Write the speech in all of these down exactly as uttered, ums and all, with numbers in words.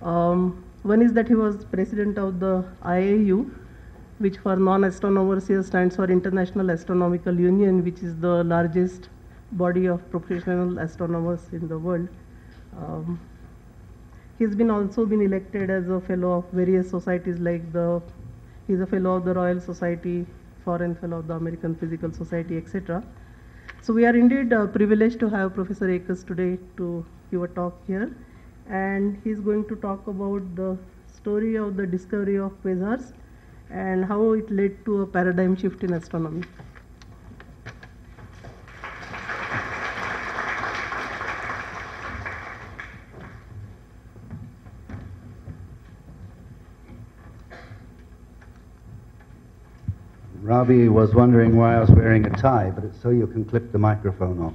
Um, one is that he was president of the I A U, which for non-astronomers here stands for International Astronomical Union, which is the largest body of professional astronomers in the world. Um, he's been also been elected as a fellow of various societies like the, he's a fellow of the Royal Society, foreign fellow of the American Physical Society, et cetera. So we are indeed uh, privileged to have Professor Ekers today to give a talk here, and he's going to talk about the story of the discovery of quasars and how it led to a paradigm shift in astronomy. Ravi was wondering why I was wearing a tie, but it's so you can clip the microphone on.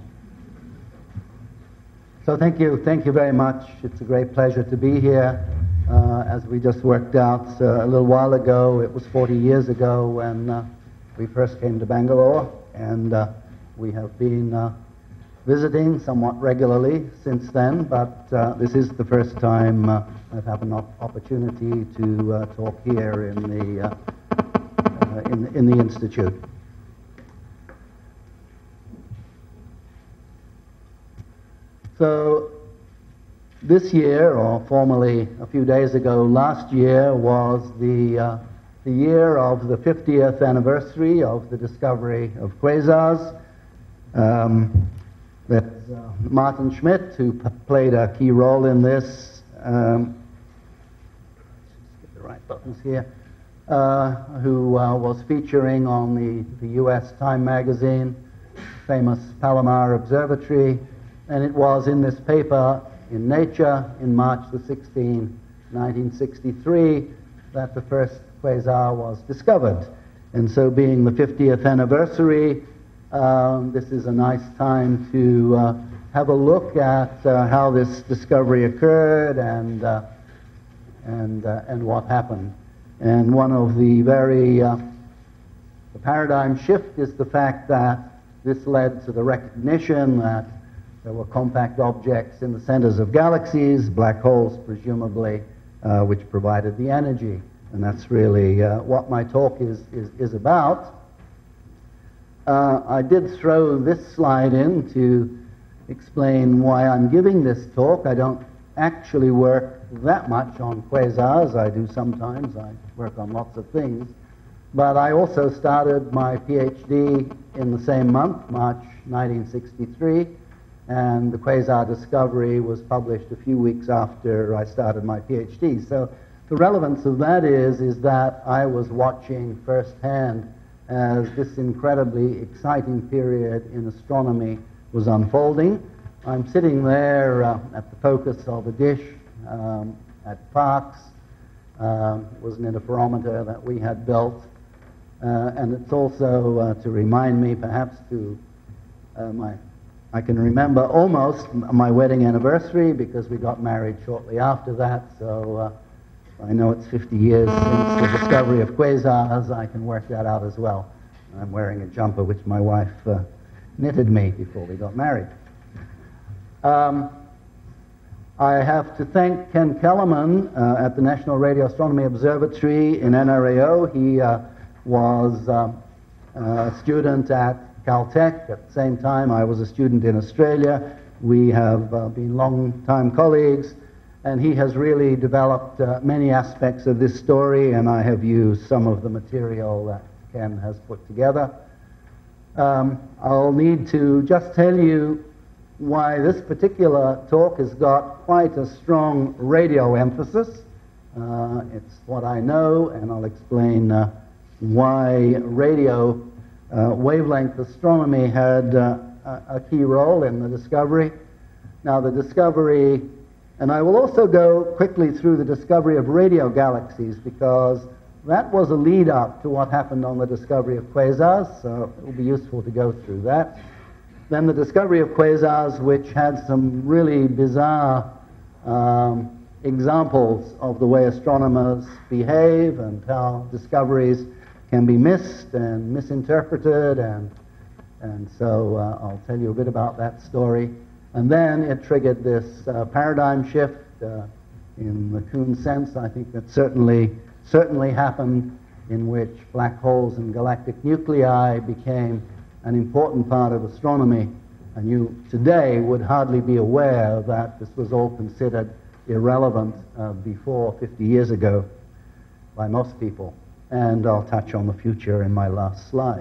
So thank you, thank you very much. It's a great pleasure to be here. Uh, as we just worked out uh, a little while ago, it was forty years ago when uh, we first came to Bangalore, and uh, we have been uh, visiting somewhat regularly since then, but uh, this is the first time uh, I've had an op opportunity to uh, talk here in the, uh, uh, in, in the Institute. So this year, or formally a few days ago, last year was the, uh, the year of the fiftieth anniversary of the discovery of quasars. Um, there's uh, Martin Schmidt, who p played a key role in this. Um, get the right buttons here. Uh, who uh, was featuring on the, the U S Time magazine, famous Palomar Observatory. And it was in this paper in Nature in March the sixteenth, nineteen sixty-three, that the first quasar was discovered. And so being the fiftieth anniversary, um, this is a nice time to uh, have a look at uh, how this discovery occurred and, uh, and, uh, and what happened. And one of the very, uh, the paradigm shift is the fact that this led to the recognition that there were compact objects in the centers of galaxies, black holes presumably, uh, which provided the energy. And that's really uh, what my talk is, is, is about. Uh, I did throw this slide in to explain why I'm giving this talk. I don't actually work that much on quasars. I do sometimes. I work on lots of things. But I also started my PhD in the same month, March nineteen sixty-three. And the quasar discovery was published a few weeks after I started my PhD. So the relevance of that is, is that I was watching firsthand as this incredibly exciting period in astronomy was unfolding. I'm sitting there uh, at the focus of a dish um, at Parkes. Um, it was an interferometer that we had built. Uh, and it's also uh, to remind me perhaps to uh, my I can remember almost my wedding anniversary because we got married shortly after that, so uh, I know it's fifty years since the discovery of quasars. I can work that out as well. I'm wearing a jumper which my wife uh, knitted me before we got married. Um, I have to thank Ken Kellerman uh, at the National Radio Astronomy Observatory in N R A O. He uh, was uh, a student at Caltech. At the same time, I was a student in Australia. We have uh, been long-time colleagues, and he has really developed uh, many aspects of this story, and I have used some of the material that Ken has put together. Um, I'll need to just tell you why this particular talk has got quite a strong radio emphasis. Uh, it's what I know, and I'll explain uh, why radio Uh, wavelength astronomy had uh, a, a key role in the discovery. Now the discovery, and I will also go quickly through the discovery of radio galaxies because that was a lead up to what happened on the discovery of quasars, so it will be useful to go through that. Then the discovery of quasars, which had some really bizarre um, examples of the way astronomers behave and how discoveries can be missed and misinterpreted, and, and so uh, I'll tell you a bit about that story. And then it triggered this uh, paradigm shift. Uh, in the Kuhn sense. I think that certainly, certainly happened, in which black holes and galactic nuclei became an important part of astronomy. And you today would hardly be aware that this was all considered irrelevant uh, before fifty years ago by most people. And I'll touch on the future in my last slide.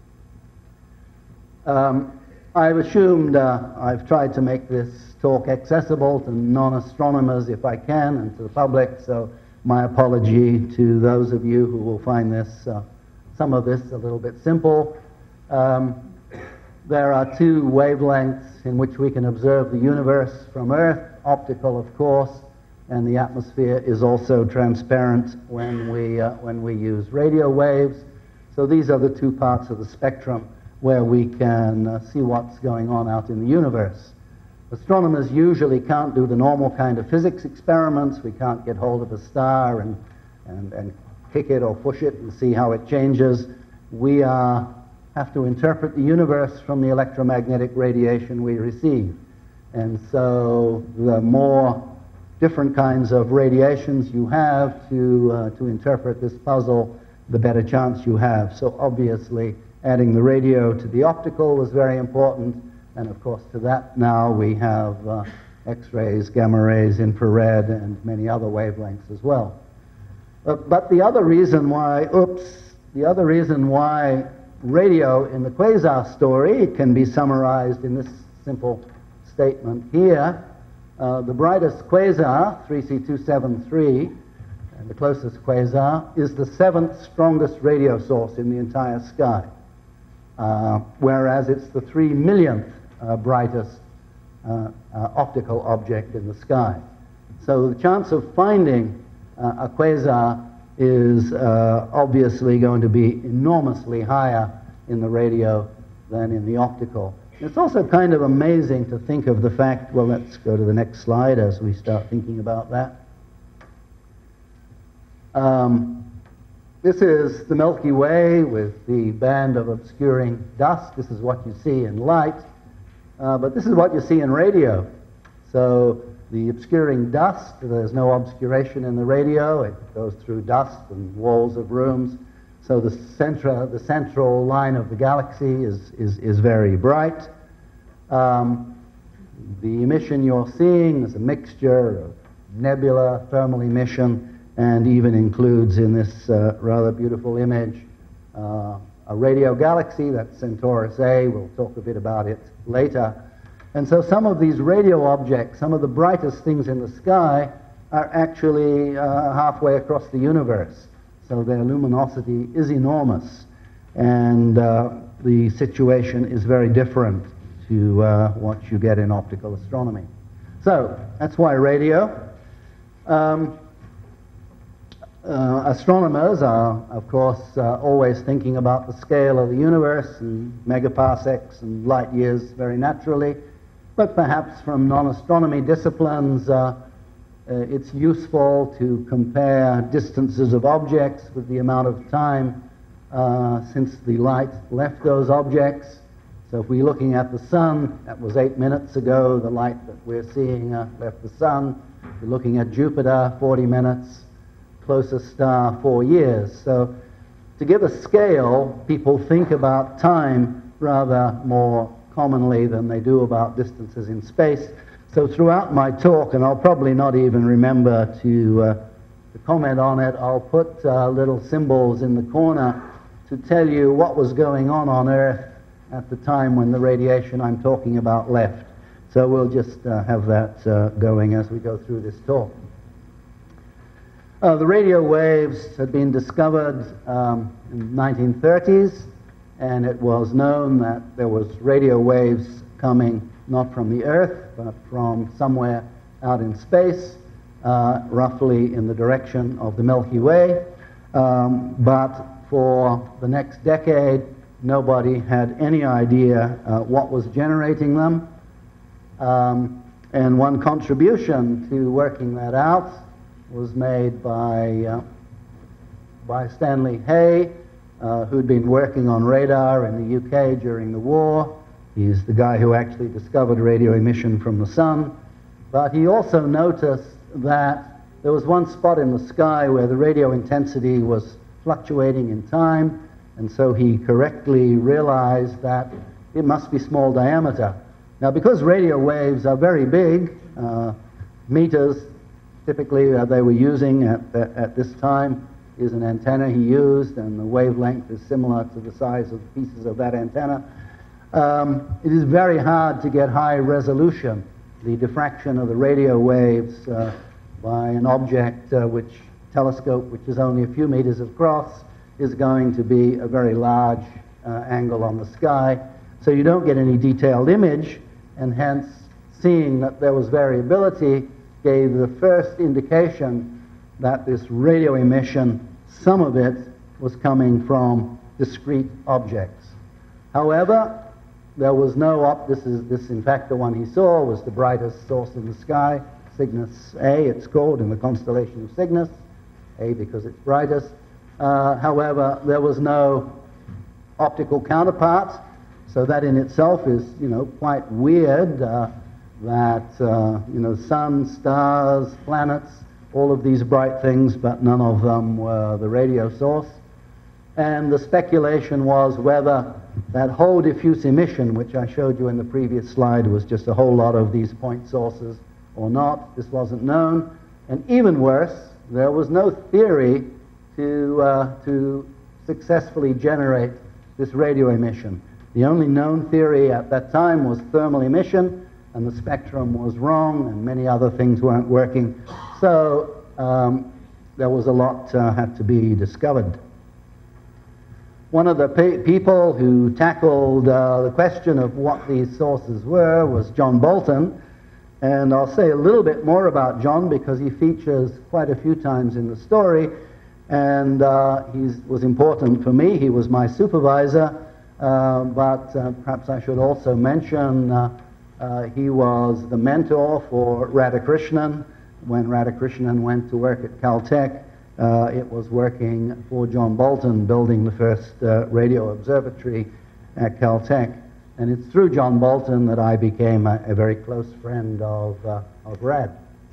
Um, I've assumed, uh, I've tried to make this talk accessible to non-astronomers if I can, and to the public, so my apology to those of you who will find this, uh, some of this a little bit simple. Um, there are two wavelengths in which we can observe the universe from Earth, optical of course, and the atmosphere is also transparent when we, uh, when we use radio waves. So these are the two parts of the spectrum where we can uh, see what's going on out in the universe. Astronomers usually can't do the normal kind of physics experiments. We can't get hold of a star and, and, and kick it or push it and see how it changes. We uh, have to interpret the universe from the electromagnetic radiation we receive. And so the more different kinds of radiations you have to, uh, to interpret this puzzle, the better chance you have. So obviously, adding the radio to the optical was very important, and of course to that now we have uh, X-rays, gamma rays, infrared, and many other wavelengths as well. Uh, but the other reason why, oops, the other reason why radio in the quasar story can be summarized in this simple statement here. Uh, the brightest quasar, three C two seventy-three, and the closest quasar, is the seventh strongest radio source in the entire sky. Uh, whereas it's the three millionth uh, brightest uh, uh, optical object in the sky. So the chance of finding uh, a quasar is uh, obviously going to be enormously higher in the radio than in the optical. It's also kind of amazing to think of the fact, well, let's go to the next slide as we start thinking about that. Um, This is the Milky Way with the band of obscuring dust. This is what you see in light, uh, but this is what you see in radio. So the obscuring dust, there's no obscuration in the radio. It goes through dust and walls of rooms. So the, centra, the central line of the galaxy is, is, is very bright. Um, the emission you're seeing is a mixture of nebula, thermal emission, and even includes in this uh, rather beautiful image uh, a radio galaxy, that's Centaurus A. We'll talk a bit about it later. And so some of these radio objects, some of the brightest things in the sky, are actually uh, halfway across the universe. So their luminosity is enormous, and uh, the situation is very different to uh, what you get in optical astronomy. So that's why radio. Um, Uh, astronomers are, of course, uh, always thinking about the scale of the universe and megaparsecs and light years very naturally, but perhaps from non-astronomy disciplines, uh, uh, it's useful to compare distances of objects with the amount of time uh, since the light left those objects. So if we're looking at the sun, that was eight minutes ago, the light that we're seeing uh, left the sun. If we're looking at Jupiter, forty minutes. Closest star, four years. So to give a scale, people think about time rather more commonly than they do about distances in space. So throughout my talk, and I'll probably not even remember to, uh, to comment on it, I'll put uh, little symbols in the corner to tell you what was going on on Earth at the time when the radiation I'm talking about left. So we'll just uh, have that uh, going as we go through this talk. Uh, the radio waves had been discovered um, in the nineteen thirties, and it was known that there was radio waves coming not from the Earth, but from somewhere out in space, uh, roughly in the direction of the Milky Way. Um, but for the next decade, nobody had any idea uh, what was generating them. Um, and one contribution to working that out was made by, uh, by Stanley Hay, uh, who'd been working on radar in the U K during the war. He's the guy who actually discovered radio emission from the sun. But he also noticed that there was one spot in the sky where the radio intensity was fluctuating in time, and so he correctly realized that it must be small diameter. Now, because radio waves are very big, uh, meters typically uh, they were using at, at, at this time is an antenna he used, and the wavelength is similar to the size of pieces of that antenna. Um, it is very hard to get high resolution. The diffraction of the radio waves uh, by an object uh, which telescope which is only a few meters across is going to be a very large uh, angle on the sky. So you don't get any detailed image, and hence seeing that there was variability gave the first indication that this radio emission, some of it was coming from discrete objects. However, there was no op this is this in fact the one he saw was the brightest source in the sky, Cygnus A it's called, in the constellation of Cygnus, A because it's brightest. Uh, however, there was no optical counterpart, so that in itself is, you know, quite weird. Uh, that, uh, you know, sun, stars, planets, all of these bright things, but none of them were the radio source. And the speculation was whether that whole diffuse emission, which I showed you in the previous slide, was just a whole lot of these point sources or not. This wasn't known. And even worse, there was no theory to, uh, to successfully generate this radio emission. The only known theory at that time was thermal emission, and the spectrum was wrong, and many other things weren't working. So um, there was a lot uh, had to be discovered. One of the pe people who tackled uh, the question of what these sources were was John Bolton, and I'll say a little bit more about John because he features quite a few times in the story, and uh, he was important for me. He was my supervisor, uh, but uh, perhaps I should also mention uh, Uh, he was the mentor for Radhakrishnan. When Radhakrishnan went to work at Caltech, uh, it was working for John Bolton, building the first uh, radio observatory at Caltech. And it's through John Bolton that I became a, a very close friend of, uh, of Rad.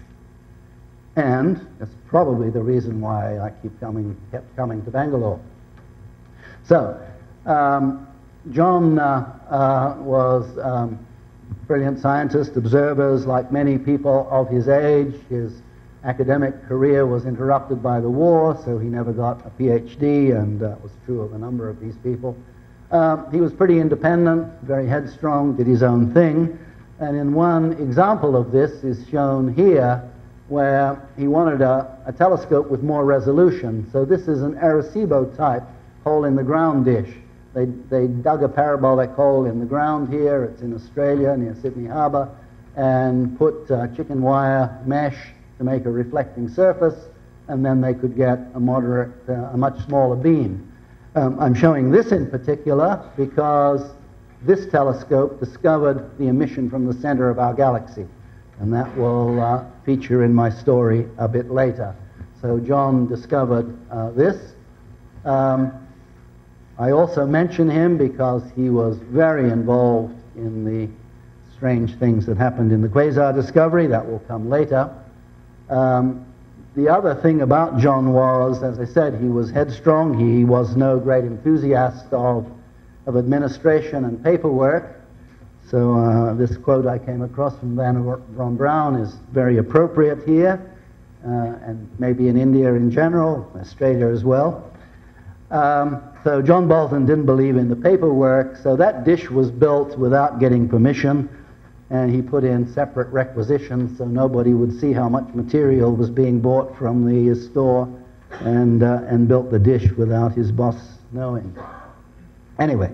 And it's probably the reason why I keep coming, kept coming to Bangalore. So, um, John uh, uh, was um, brilliant scientist, observers like many people of his age. His academic career was interrupted by the war, so he never got a PhD, and uh, was true of a number of these people. Um, he was pretty independent, very headstrong, did his own thing, and in one example of this is shown here, where he wanted a, a telescope with more resolution. So this is an Arecibo type hole-in-the-ground dish. They, they dug a parabolic hole in the ground here, it's in Australia near Sydney Harbour, and put uh, chicken wire mesh to make a reflecting surface, and then they could get a moderate, uh, a much smaller beam. Um, I'm showing this in particular because this telescope discovered the emission from the center of our galaxy, and that will uh, feature in my story a bit later. So John discovered uh, this. Um, I also mention him because he was very involved in the strange things that happened in the quasar discovery. That will come later. Um, the other thing about John was, as I said, he was headstrong. He was no great enthusiast of, of administration and paperwork. So uh, this quote I came across from Van Von Braun is very appropriate here, uh, and maybe in India in general, Australia as well. Um, so John Bolton didn't believe in the paperwork, so that dish was built without getting permission, and he put in separate requisitions so nobody would see how much material was being bought from the store, and, uh, and built the dish without his boss knowing. Anyway,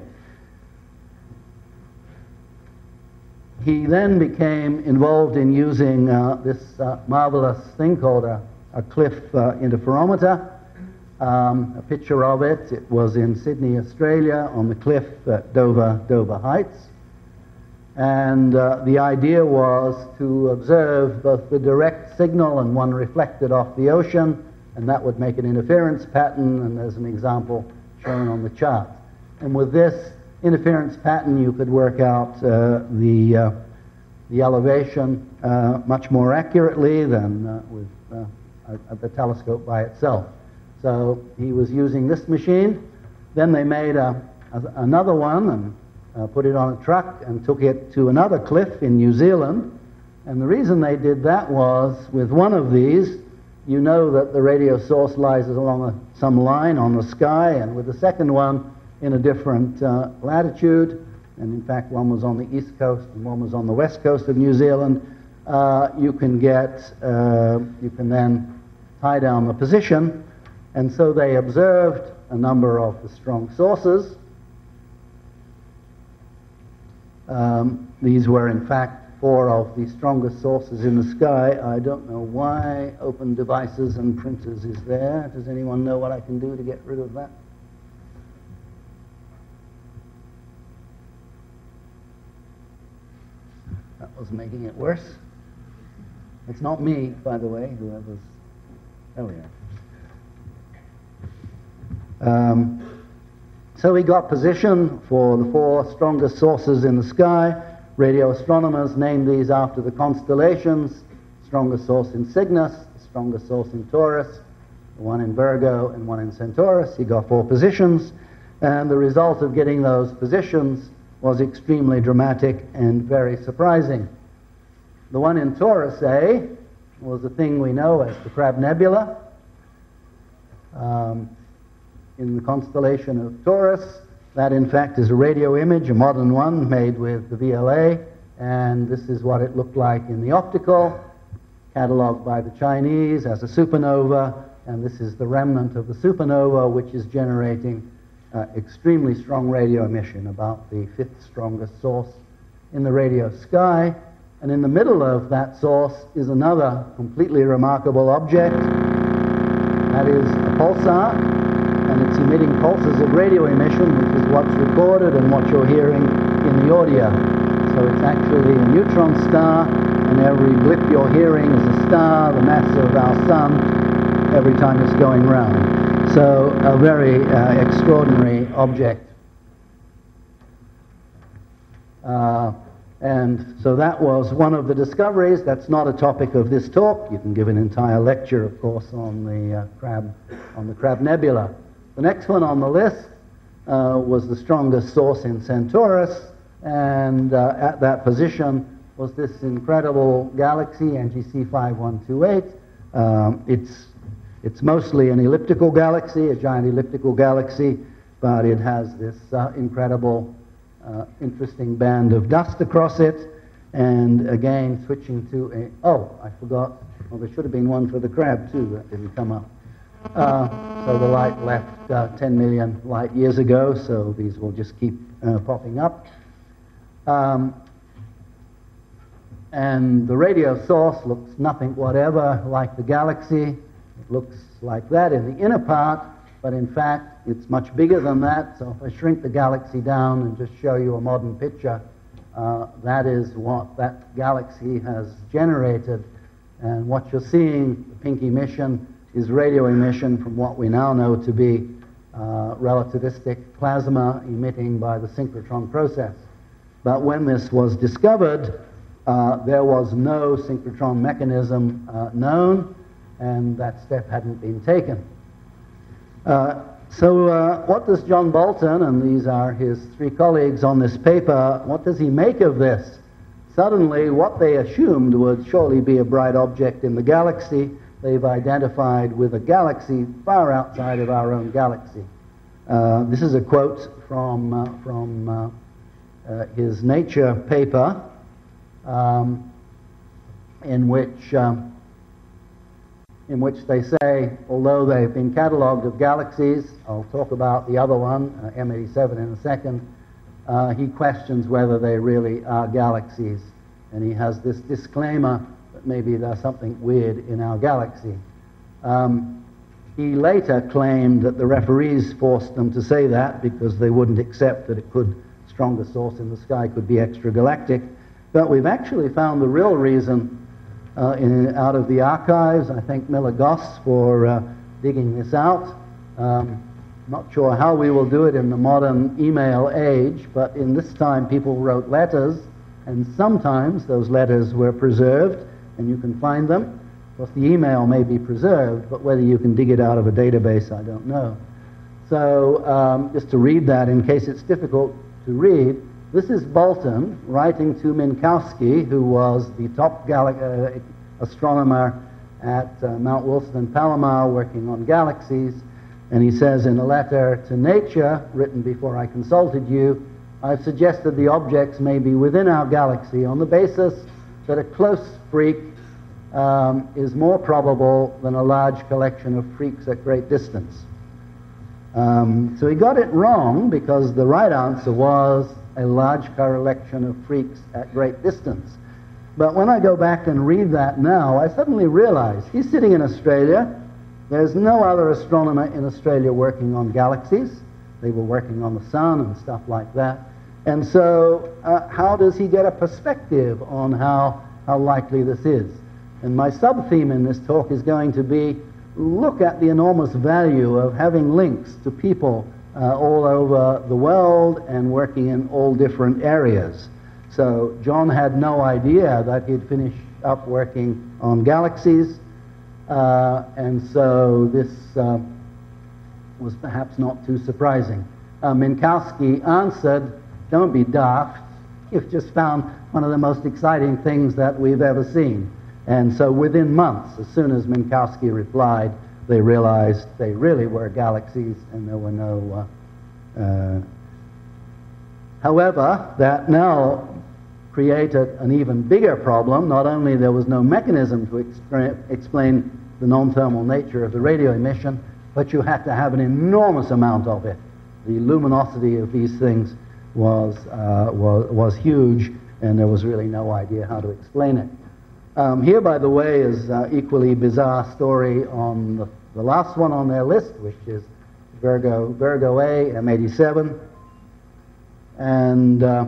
he then became involved in using uh, this uh, marvelous thing called a, a cliff uh, interferometer. Um, a picture of it. It was in Sydney, Australia, on the cliff at Dover, Dover Heights. And uh, the idea was to observe both the direct signal and one reflected off the ocean, and that would make an interference pattern, and there's an example shown on the chart. And with this interference pattern, you could work out uh, the, uh, the elevation uh, much more accurately than uh, with uh, uh, the telescope by itself. So he was using this machine. Then they made a, a, another one and uh, put it on a truck and took it to another cliff in New Zealand. And the reason they did that was, with one of these, you know that the radio source lies along a, some line on the sky, and with the second one in a different uh, latitude, and in fact one was on the east coast and one was on the west coast of New Zealand, uh, you can get, uh, you can then tie down the position. And so they observed a number of the strong sources. Um, these were in fact four of the strongest sources in the sky. I don't know why Open Devices and Printers is there. Does anyone know what I can do to get rid of that? That was making it worse. It's not me, by the way, whoever's... There we are. Um, so we got position for the four strongest sources in the sky. Radio astronomers named these after the constellations: strongest source in Cygnus, the strongest source in Taurus, one in Virgo and one in Centaurus. He got four positions, and the result of getting those positions was extremely dramatic and very surprising. The one in Taurus A was the thing we know as the Crab Nebula. Um, in the constellation of Taurus, that in fact is a radio image, a modern one made with the V L A, and this is what it looked like in the optical, catalogued by the Chinese as a supernova, and this is the remnant of the supernova, which is generating uh, extremely strong radio emission, about the fifth strongest source in the radio sky. And in the middle of that source is another completely remarkable object. That is a pulsar, and it's emitting pulses of radio emission, which is what's recorded and what you're hearing in the audio. So it's actually a neutron star, and every blip you're hearing is a star, the mass of our sun, every time it's going round. So a very uh, extraordinary object. Uh, and so that was one of the discoveries. That's not a topic of this talk. You can give an entire lecture, of course, on the uh, Crab, on the Crab Nebula. The next one on the list uh, was the strongest source in Centaurus, and uh, at that position was this incredible galaxy, N G C five one two eight. Um, it's, it's mostly an elliptical galaxy, a giant elliptical galaxy, but it has this uh, incredible, uh, interesting band of dust across it. And again, switching to a, oh, I forgot, well, there should have been one for the crab too, that didn't come up. Uh, so the light left uh, ten million light years ago, so these will just keep uh, popping up. Um, and the radio source looks nothing whatever like the galaxy. It looks like that in the inner part, but in fact it's much bigger than that. So if I shrink the galaxy down and just show you a modern picture, uh, that is what that galaxy has generated. And what you're seeing, the pink emission, is radio emission from what we now know to be uh, relativistic plasma emitting by the synchrotron process. But when this was discovered, uh, there was no synchrotron mechanism uh, known, and that step hadn't been taken. Uh, so uh, what does John Bolton, and these are his three colleagues on this paper, what does he make of this? Suddenly, what they assumed would surely be a bright object in the galaxy, they've identified with a galaxy far outside of our own galaxy. Uh, this is a quote from, uh, from uh, uh, his Nature paper, um, in which um, in which they say, although they've been catalogued of galaxies, I'll talk about the other one, uh, M eighty-seven, in a second, uh, he questions whether they really are galaxies. And he has this disclaimer that maybe there's something weird in our galaxy. Um, he later claimed that the referees forced them to say that because they wouldn't accept that it could, stronger source in the sky could be extragalactic. But we've actually found the real reason uh, in, out of the archives. I thank Miller Goss for uh, digging this out. Um, not sure how we will do it in the modern email age, but in this time people wrote letters, and sometimes those letters were preserved, and you can find them. Of course, the email may be preserved, but whether you can dig it out of a database, I don't know. So um, just to read that in case it's difficult to read, this is Bolton writing to Minkowski, who was the top uh, astronomer at uh, Mount Wilson and Palomar working on galaxies. And he says in a letter to Nature, written before I consulted you, I've suggested the objects may be within our galaxy on the basis that a close freak um, is more probable than a large collection of freaks at great distance. Um, so he got it wrong, because the right answer was a large collection of freaks at great distance. But when I go back and read that now, I suddenly realize he's sitting in Australia. There's no other astronomer in Australia working on galaxies. They were working on the sun and stuff like that. And so uh, how does he get a perspective on how, how likely this is? And my sub-theme in this talk is going to be, look at the enormous value of having links to people uh, all over the world and working in all different areas. So John had no idea that he'd finish up working on galaxies, uh, and so this uh, was perhaps not too surprising. Uh, Minkowski answered, don't be daft, you've just found one of the most exciting things that we've ever seen. And so within months, as soon as Minkowski replied, they realized they really were galaxies and there were no... Uh, uh, however, that now created an even bigger problem. Not only there was no mechanism to exp explain the non-thermal nature of the radio emission, but you had to have an enormous amount of it. The luminosity of these things was, uh, was, was huge, and there was really no idea how to explain it. Um, here, by the way, is an equally bizarre story on the, the last one on their list, which is Virgo, Virgo A, M eighty-seven. And uh,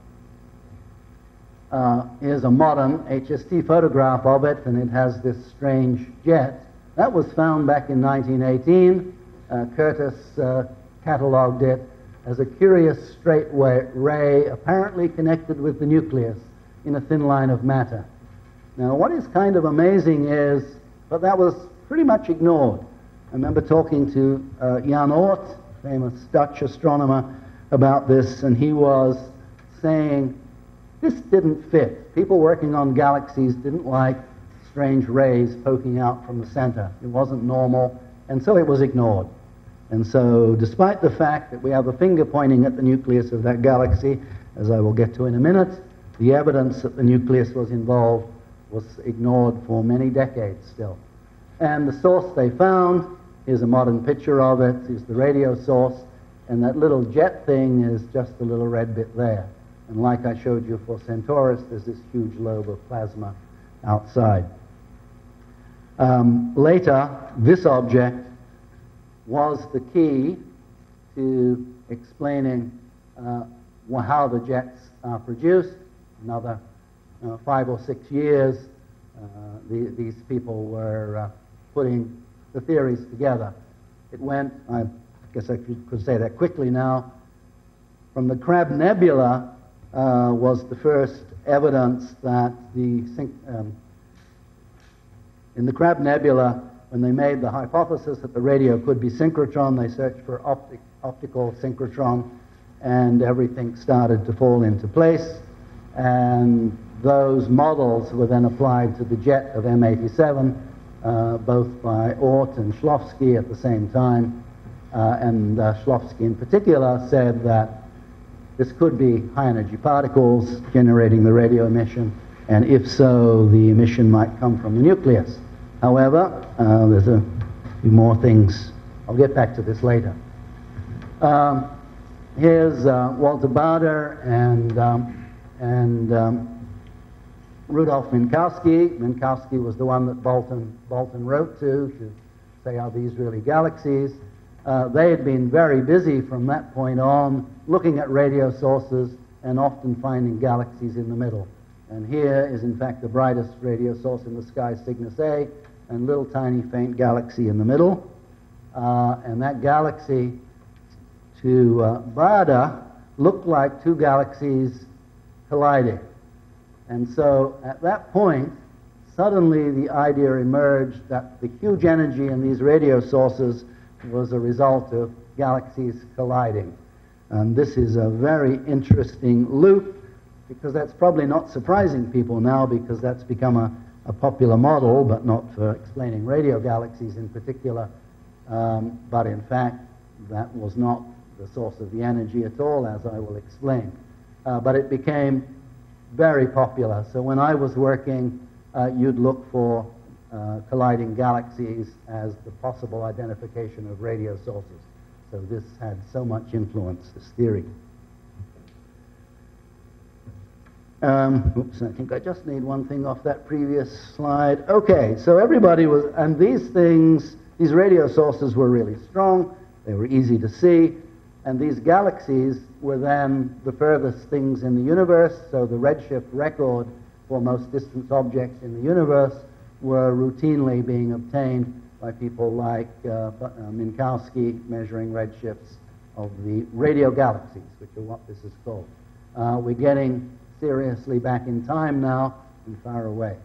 uh, here's a modern H S T photograph of it, and it has this strange jet. That was found back in nineteen eighteen. Uh, Curtis uh, catalogued it as a curious straight ray apparently connected with the nucleus in a thin line of matter. Now, what is kind of amazing is, but that was pretty much ignored. I remember talking to uh, Jan Oort, famous Dutch astronomer, about this, and he was saying this didn't fit. People working on galaxies didn't like strange rays poking out from the center. It wasn't normal, and so it was ignored. And so, despite the fact that we have a finger pointing at the nucleus of that galaxy, as I will get to in a minute, the evidence that the nucleus was involved was ignored for many decades still. And the source they found is a modern picture of it, is the radio source, and that little jet thing is just a little red bit there. And like I showed you for Centaurus, there's this huge lobe of plasma outside. Um, later, this object was the key to explaining uh, how the jets are produced. Another uh, five or six years, uh, the, these people were uh, putting the theories together. It went, I guess I could, could say that quickly now, from the Crab Nebula uh, was the first evidence that the, um, in the Crab Nebula, when they made the hypothesis that the radio could be synchrotron, they searched for optic, optical synchrotron, and everything started to fall into place. And those models were then applied to the jet of M eighty-seven, uh, both by Oort and Shklovsky at the same time. Uh, and uh, Shklovsky in particular said that this could be high-energy particles generating the radio emission, and if so, the emission might come from the nucleus. However, uh, there's a few more things. I'll get back to this later. Um, here's uh, Walter Bader and, um, and um, Rudolf Minkowski. Minkowski was the one that Bolton, Bolton wrote to to say, are these really galaxies? Uh, they had been very busy from that point on, looking at radio sources and often finding galaxies in the middle. And here is, in fact, the brightest radio source in the sky, Cygnus A, and little tiny faint galaxy in the middle. Uh, and that galaxy, to uh, Bader, looked like two galaxies colliding. And so, at that point, suddenly the idea emerged that the huge energy in these radio sources was a result of galaxies colliding. And this is a very interesting loop, because that's probably not surprising people now, because that's become a, a popular model, but not for explaining radio galaxies in particular. Um, but in fact, that was not the source of the energy at all, as I will explain. Uh, but it became very popular. So when I was working, uh, you'd look for uh, colliding galaxies as the possible identification of radio sources. So this had so much influence, this theory. Um, oops, I think I just need one thing off that previous slide. Okay, so everybody was, and these things, these radio sources were really strong, they were easy to see, and these galaxies were then the furthest things in the universe, so the redshift record for most distant objects in the universe were routinely being obtained by people like uh, Minkowski measuring redshifts of the radio galaxies, which are what this is called. Uh, we're getting seriously back in time now and far away.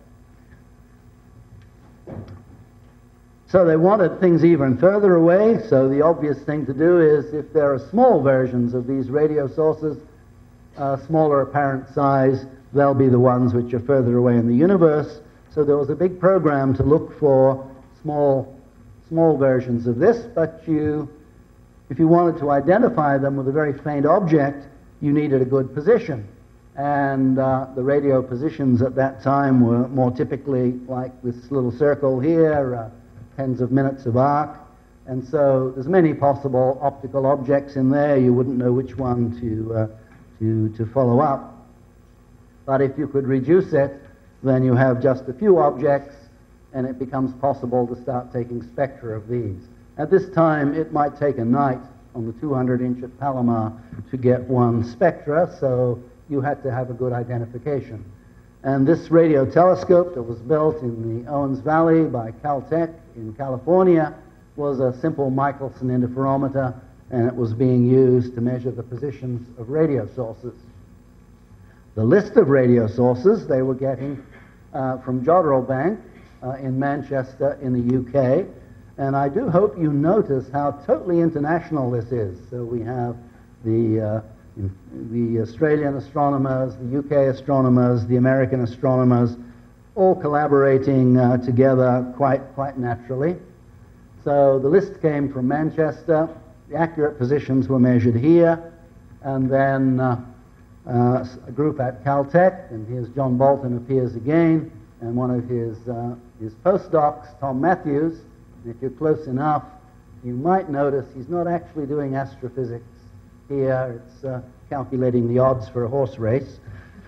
So they wanted things even further away, so the obvious thing to do is, if there are small versions of these radio sources, uh, smaller apparent size, they'll be the ones which are further away in the universe. So there was a big program to look for small, small versions of this, but you, if you wanted to identify them with a very faint object, you needed a good position. And uh, the radio positions at that time were more typically like this little circle here, uh, tens of minutes of arc. And so there's many possible optical objects in there. You wouldn't know which one to, uh, to, to follow up. But if you could reduce it, then you have just a few objects, and it becomes possible to start taking spectra of these. At this time, it might take a night on the two hundred inch at Palomar to get one spectra, so you had to have a good identification. And this radio telescope that was built in the Owens Valley by Caltech in California was a simple Michelson interferometer, and it was being used to measure the positions of radio sources. The list of radio sources they were getting uh, from Jodrell Bank uh, in Manchester in the U K, and I do hope you notice how totally international this is. So we have the uh, the Australian astronomers, the U K astronomers, the American astronomers, all collaborating uh, together quite, quite naturally. So the list came from Manchester, the accurate positions were measured here, and then uh, uh, a group at Caltech, and here's John Bolton appears again, and one of his, uh, his postdocs, Tom Matthews. And if you're close enough, you might notice he's not actually doing astrophysics here. It's uh, calculating the odds for a horse race.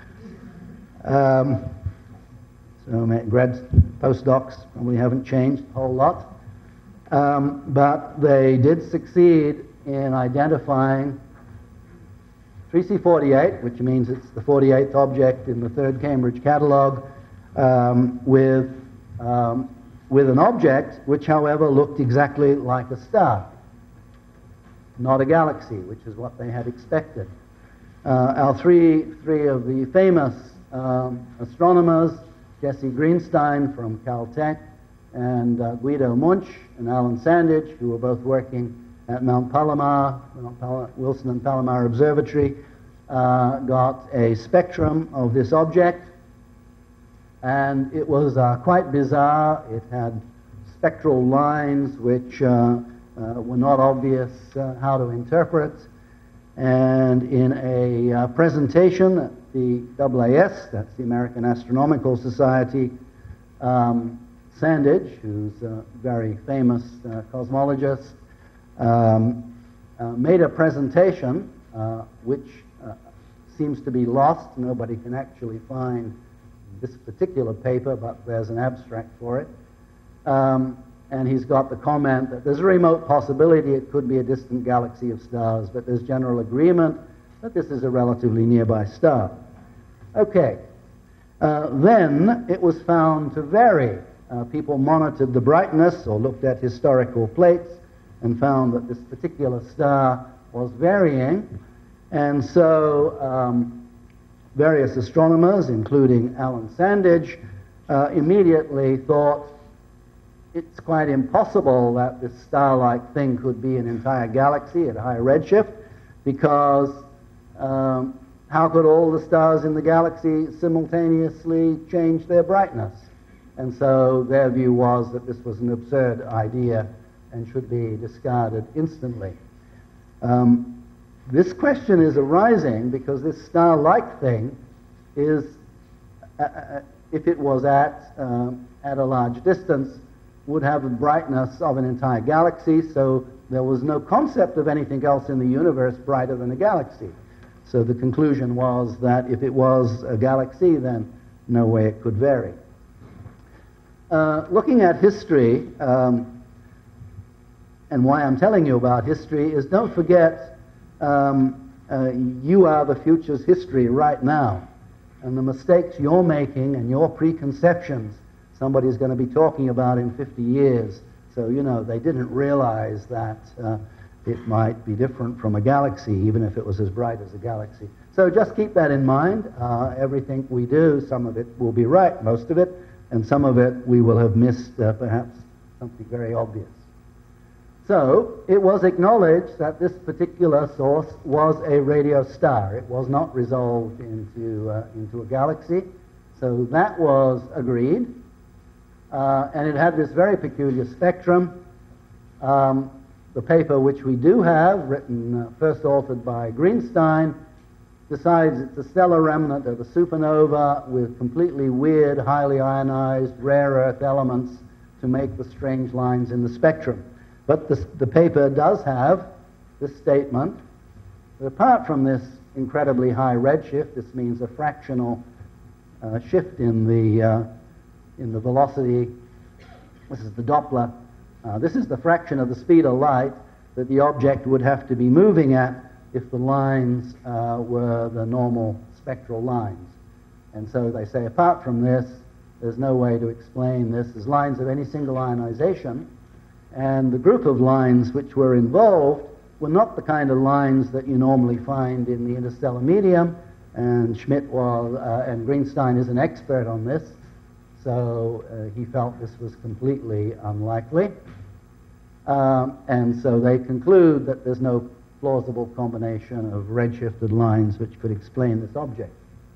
Um, so grad postdocs probably haven't changed a whole lot. Um, but they did succeed in identifying three C forty-eight, which means it's the forty-eighth object in the third Cambridge catalogue, um, with, um, with an object which, however, looked exactly like a star, not a galaxy, which is what they had expected. Uh, our three, three of the famous um, astronomers, Jesse Greenstein from Caltech, and uh, Guido Munch and Alan Sandage, who were both working at Mount Palomar, Mount Pal Wilson and Palomar Observatory, uh, got a spectrum of this object, and it was uh, quite bizarre. It had spectral lines which uh, Uh, were not obvious uh, how to interpret. And in a uh, presentation at the A A S, that's the American Astronomical Society, um, Sandage, who's a very famous uh, cosmologist, um, uh, made a presentation uh, which uh, seems to be lost. Nobody can actually find this particular paper, but there's an abstract for it. Um, And he's got the comment that there's a remote possibility it could be a distant galaxy of stars, but there's general agreement that this is a relatively nearby star. Okay. Uh, then it was found to vary. Uh, people monitored the brightness or looked at historical plates and found that this particular star was varying. And so um, various astronomers, including Alan Sandage, uh, immediately thought it's quite impossible that this star-like thing could be an entire galaxy at high redshift, because um, how could all the stars in the galaxy simultaneously change their brightness? And so their view was that this was an absurd idea and should be discarded instantly. Um, this question is arising because this star-like thing is, uh, uh, if it was at, um, at a large distance, would have the brightness of an entire galaxy, so there was no concept of anything else in the universe brighter than a galaxy. So the conclusion was that if it was a galaxy, then no way it could vary. Uh, looking at history, um, and why I'm telling you about history is, don't forget, um, uh, you are the future's history right now. And the mistakes you're making and your preconceptions, somebody's going to be talking about in fifty years. So, you know, they didn't realize that uh, it might be different from a galaxy, even if it was as bright as a galaxy. So just keep that in mind. Uh, everything we do, some of it will be right, most of it, and some of it we will have missed uh, perhaps something very obvious. So it was acknowledged that this particular source was a radio star. It was not resolved into, uh, into a galaxy. So that was agreed. Uh, and it had this very peculiar spectrum. Um, the paper which we do have, written, uh, first authored by Greenstein, decides it's a stellar remnant of a supernova with completely weird, highly ionized, rare earth elements to make the strange lines in the spectrum. But the, the paper does have this statement that apart from this incredibly high redshift, this means a fractional uh, shift in the, uh, in the velocity. This is the Doppler. Uh, this is the fraction of the speed of light that the object would have to be moving at if the lines uh, were the normal spectral lines. And so they say, apart from this, there's no way to explain this as lines of any single ionization. And the group of lines which were involved were not the kind of lines that you normally find in the interstellar medium. And Schmidt was, uh, and Greenstein is an expert on this, so uh, he felt this was completely unlikely. Um, and so they conclude that there's no plausible combination of redshifted lines which could explain this object.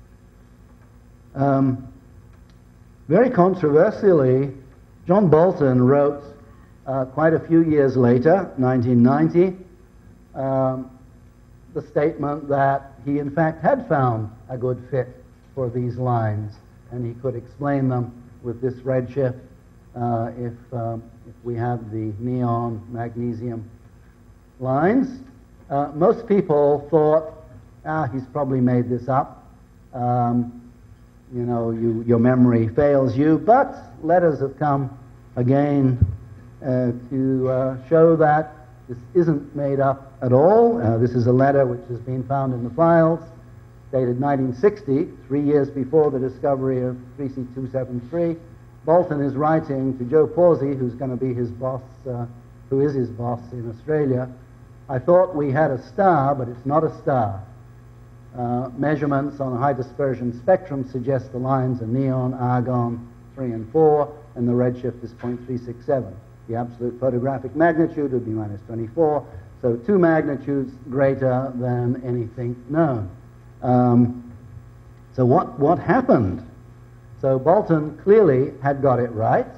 Um, very controversially, John Bolton wrote uh, quite a few years later, nineteen ninety, um, the statement that he in fact had found a good fit for these lines, and he could explain them with this redshift uh, if, um, if we have the neon magnesium lines. Uh, most people thought, ah, he's probably made this up. Um, you know, you, your memory fails you, but letters have come again uh, to uh, show that this isn't made up at all. Uh, this is a letter which has been found in the files, dated nineteen sixty, three years before the discovery of three C two seventy-three. Bolton is writing to Joe Pawsey, who's going to be his boss, uh, who is his boss in Australia. I thought we had a star, but it's not a star. Uh, measurements on a high dispersion spectrum suggest the lines are neon, argon three and four, and the redshift is zero point three six seven. The absolute photographic magnitude would be minus twenty-four, so two magnitudes greater than anything known. Um, so what, what happened? So Bolton clearly had got it right,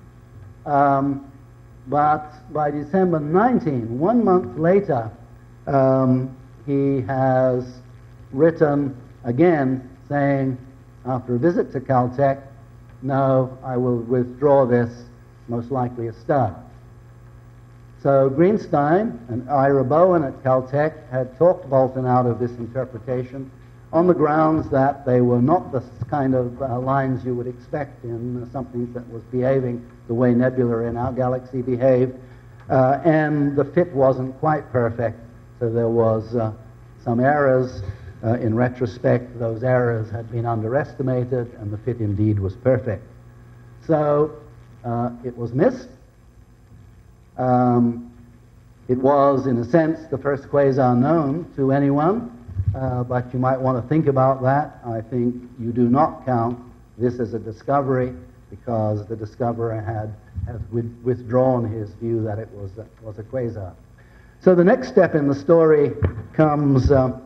um, but by December nineteenth, one month later, um, he has written again saying, after a visit to Caltech, no, I will withdraw this, most likely a star. So Greenstein and Ira Bowen at Caltech had talked Bolton out of this interpretation on the grounds that they were not the kind of uh, lines you would expect in uh, something that was behaving the way nebula in our galaxy behaved, uh, and the fit wasn't quite perfect, so there was uh, some errors. Uh, in retrospect, those errors had been underestimated, and the fit indeed was perfect. So uh, it was missed. Um, it was, in a sense, the first quasar known to anyone, uh, but you might want to think about that. I think you do not count this as a discovery. because the discoverer had, had withdrawn his view that it was, uh, was a quasar. So the next step in the story comes, uh,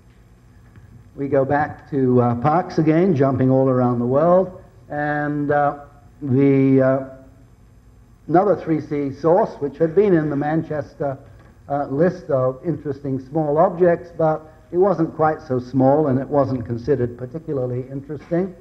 we go back to uh, Parkes again, jumping all around the world, and uh, the uh, another three C source, which had been in the Manchester uh, list of interesting small objects, but it wasn't quite so small and it wasn't considered particularly interesting,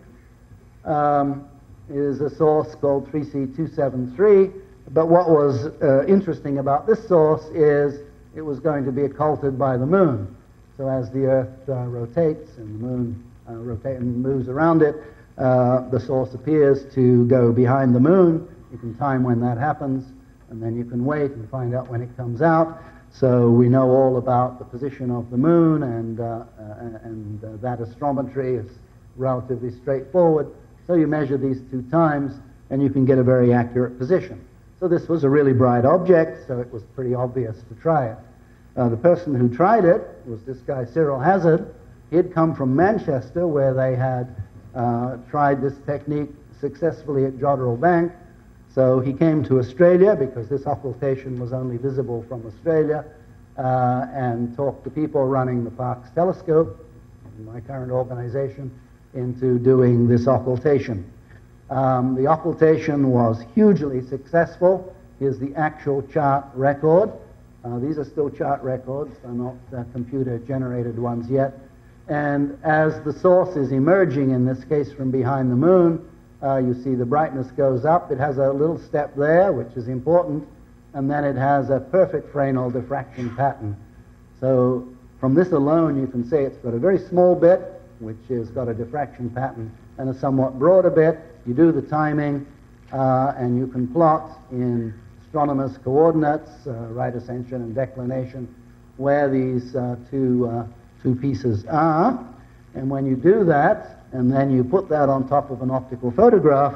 um, is a source called three C two seventy-three. But what was uh, interesting about this source is it was going to be occulted by the moon. So as the Earth uh, rotates and the moon uh, rotates and moves around it, uh, the source appears to go behind the moon. You can time when that happens, and then you can wait and find out when it comes out. So we know all about the position of the moon, and, uh, uh, and uh, that astrometry is relatively straightforward. So you measure these two times, and you can get a very accurate position. So this was a really bright object, so it was pretty obvious to try it. Uh, the person who tried it was this guy, Cyril Hazard. He had come from Manchester, where they had uh, tried this technique successfully at Jodrell Bank. So he came to Australia, because this occultation was only visible from Australia, uh, and talked to people running the Parkes telescope, in my current organization, into doing this occultation. Um, the occultation was hugely successful. Here's the actual chart record. Uh, these are still chart records, they're not uh, computer-generated ones yet. And as the source is emerging, in this case from behind the moon, uh, you see the brightness goes up. It has a little step there, which is important, and then it has a perfect Fresnel diffraction pattern. So from this alone, you can say it's got a very small bit, which has got a diffraction pattern, and a somewhat broader bit. You do the timing, uh, and you can plot in astronomers' coordinates, uh, right ascension and declination, where these uh, two, uh, two pieces are. And when you do that, and then you put that on top of an optical photograph,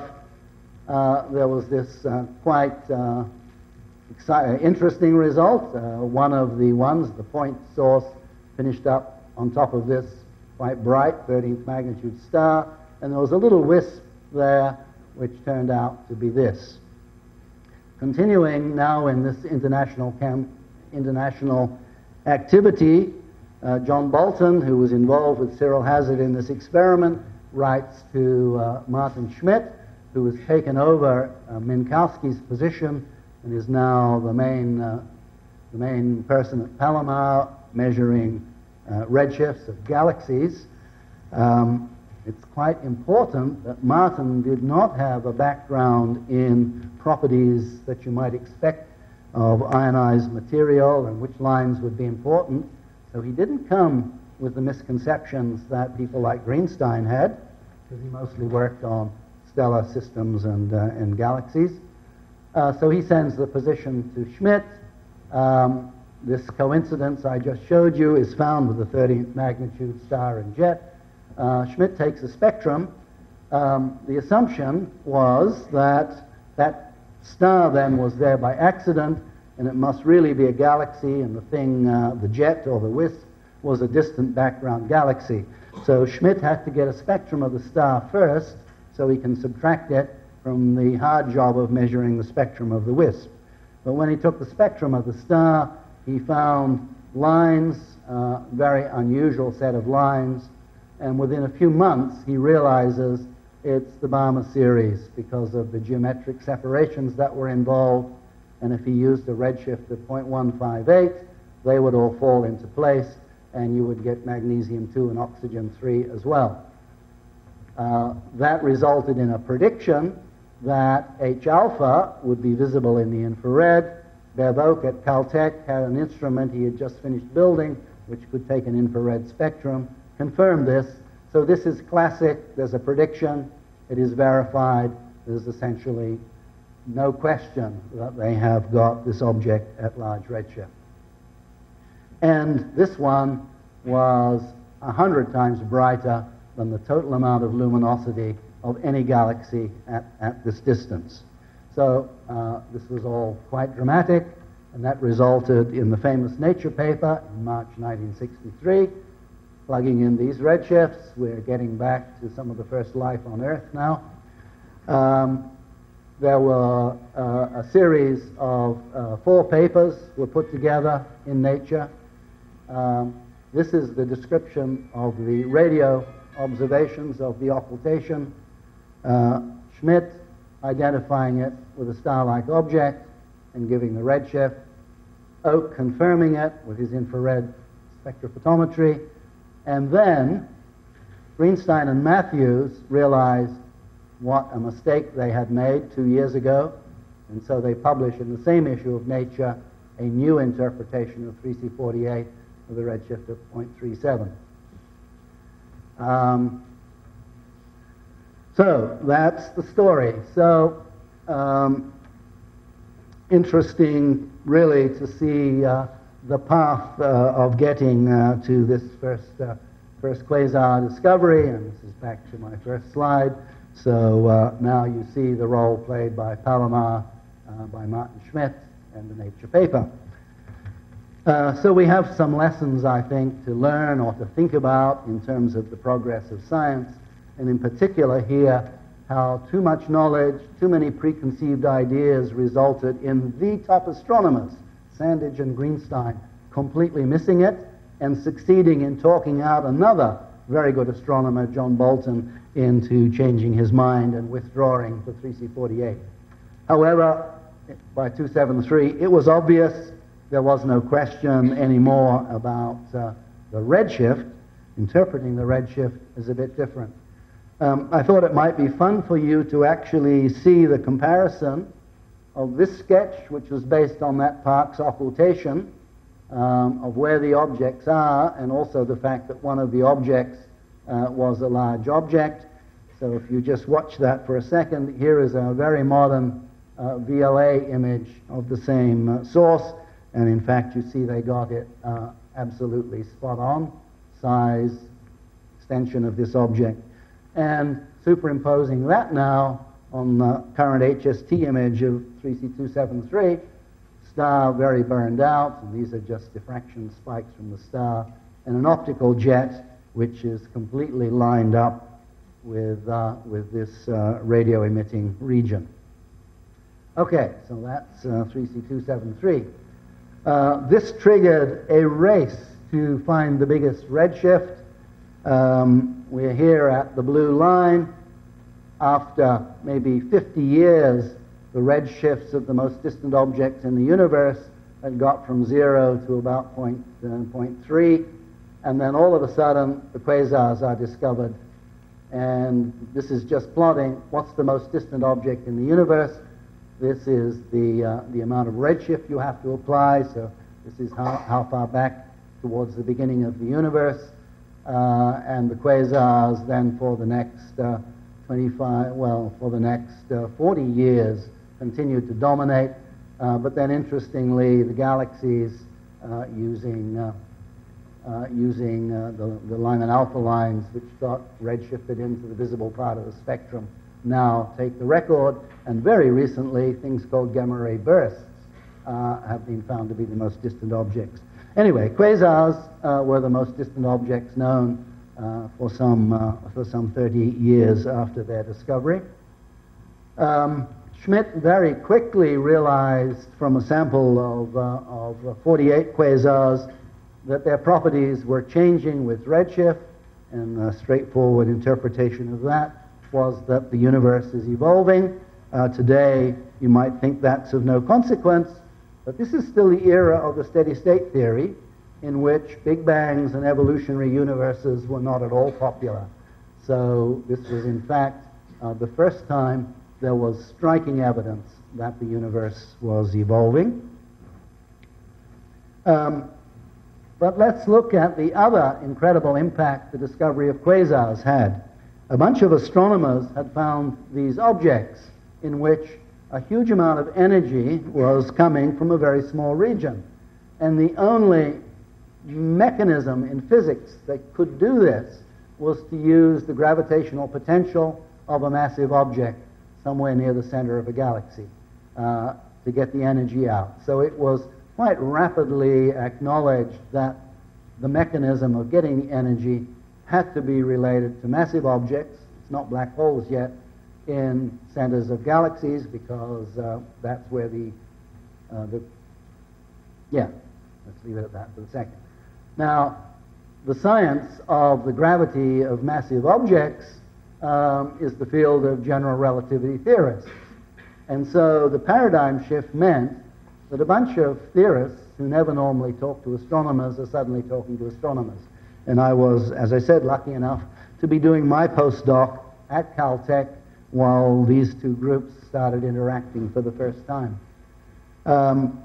uh, there was this uh, quite uh, exciting, interesting result. Uh, one of the ones, the point source, finished up on top of this quite bright thirteenth magnitude star, and there was a little wisp there, which turned out to be this. Continuing now in this international camp, international activity, uh, John Bolton, who was involved with Cyril Hazard in this experiment, writes to uh, Martin Schmidt, who has taken over uh, Minkowski's position and is now the main, uh, the main person at Palomar measuring uh, redshifts of galaxies. Um, It's quite important that Martin did not have a background in properties that you might expect of ionized material and which lines would be important. So he didn't come with the misconceptions that people like Greenstein had, because he mostly worked on stellar systems and, uh, and galaxies. Uh, so he sends the position to Schmidt. Um, this coincidence I just showed you is found with the thirteenth magnitude star and jet. Uh, Schmidt takes a spectrum. Um, the assumption was that that star then was there by accident, and it must really be a galaxy, and the thing, uh, the jet or the wisp, was a distant background galaxy. So Schmidt had to get a spectrum of the star first, so he can subtract it from the hard job of measuring the spectrum of the wisp. But when he took the spectrum of the star, he found lines, uh, very unusual set of lines, and within a few months, he realizes it's the Balmer series because of the geometric separations that were involved. And if he used a redshift of zero point one five eight, they would all fall into place, and you would get magnesium two and oxygen three as well. Uh, that resulted in a prediction that H alpha would be visible in the infrared. Bev Oak at Caltech had an instrument he had just finished building, which could take an infrared spectrum, confirmed this. So this is classic. There's a prediction. It is verified. There's essentially no question that they have got this object at large redshift. And this one was a hundred times brighter than the total amount of luminosity of any galaxy at, at this distance. So uh, this was all quite dramatic, and that resulted in the famous Nature paper in March nineteen sixty-three. Plugging in these redshifts, we're getting back to some of the first life on Earth now. Um, there were uh, a series of uh, four papers were put together in Nature. Um, this is the description of the radio observations of the occultation. Uh, Schmidt identifying it with a star-like object and giving the redshift. Oak confirming it with his infrared spectrophotometry. And then Greenstein and Matthews realized what a mistake they had made two years ago, and so they publish in the same issue of Nature a new interpretation of three C forty-eight with a redshift of zero point three seven. Um, so that's the story. So um, interesting, really, to see uh, the path uh, of getting uh, to this first uh, first quasar discovery, and this is back to my first slide. So uh, now you see the role played by Palomar, uh, by Martin Schmidt, and the Nature paper. Uh, so we have some lessons, I think, to learn or to think about in terms of the progress of science, and in particular here, how too much knowledge, too many preconceived ideas resulted in the top astronomers, Sandage and Greenstein, completely missing it and succeeding in talking out another very good astronomer, John Bolton, into changing his mind and withdrawing the three C forty-eight. However, by two seventy-three, it was obvious, there was no question anymore about uh, the redshift. Interpreting the redshift is a bit different. Um, I thought it might be fun for you to actually see the comparison of this sketch, which was based on that Parkes occultation, um, of where the objects are, and also the fact that one of the objects uh, was a large object. So if you just watch that for a second, here is a very modern uh, V L A image of the same uh, source, and in fact you see they got it uh, absolutely spot on, size, extension of this object. And superimposing that now on the current H S T image of three C two seventy-three, star very burned out, and these are just diffraction spikes from the star, and an optical jet which is completely lined up with, uh, with this uh, radio emitting region. Okay, so that's uh, three C two seventy-three. Uh, this triggered a race to find the biggest redshift. Um, we're here at the blue line. After maybe fifty years, the redshifts of the most distant objects in the universe had got from zero to about point, uh, zero point three, and then all of a sudden the quasars are discovered. And this is just plotting what's the most distant object in the universe. This is the, uh, the amount of redshift you have to apply, so this is how, how far back towards the beginning of the universe. Uh, and the quasars then for the next uh, twenty-five, well, for the next uh, forty years continued to dominate. Uh, but then interestingly, the galaxies uh, using, uh, uh, using uh, the, the Lyman alpha lines, which got redshifted into the visible part of the spectrum, now take the record. And very recently, things called gamma ray bursts uh, have been found to be the most distant objects. Anyway, quasars uh, were the most distant objects known uh, for some uh, for some thirty years after their discovery. Um, Schmidt very quickly realized from a sample of, uh, of forty-eight quasars that their properties were changing with redshift, and a straightforward interpretation of that was that the universe is evolving. Uh, today, you might think that's of no consequence, but this is still the era of the steady-state theory, in which big bangs and evolutionary universes were not at all popular. So this was, in fact, uh, the first time there was striking evidence that the universe was evolving. Um, but let's look at the other incredible impact the discovery of quasars had. A bunch of astronomers had found these objects in which a huge amount of energy was coming from a very small region. And the only mechanism in physics that could do this was to use the gravitational potential of a massive object somewhere near the center of a galaxy uh, to get the energy out. So it was quite rapidly acknowledged that the mechanism of getting the energy had to be related to massive objects. It's not black holes yet, in centers of galaxies because uh, that's where the, uh, the, yeah, let's leave it at that for a second. Now, the science of the gravity of massive objects um, is the field of general relativity theorists. And so the paradigm shift meant that a bunch of theorists who never normally talk to astronomers are suddenly talking to astronomers. And I was, as I said, lucky enough to be doing my postdoc at Caltech while these two groups started interacting for the first time. Um,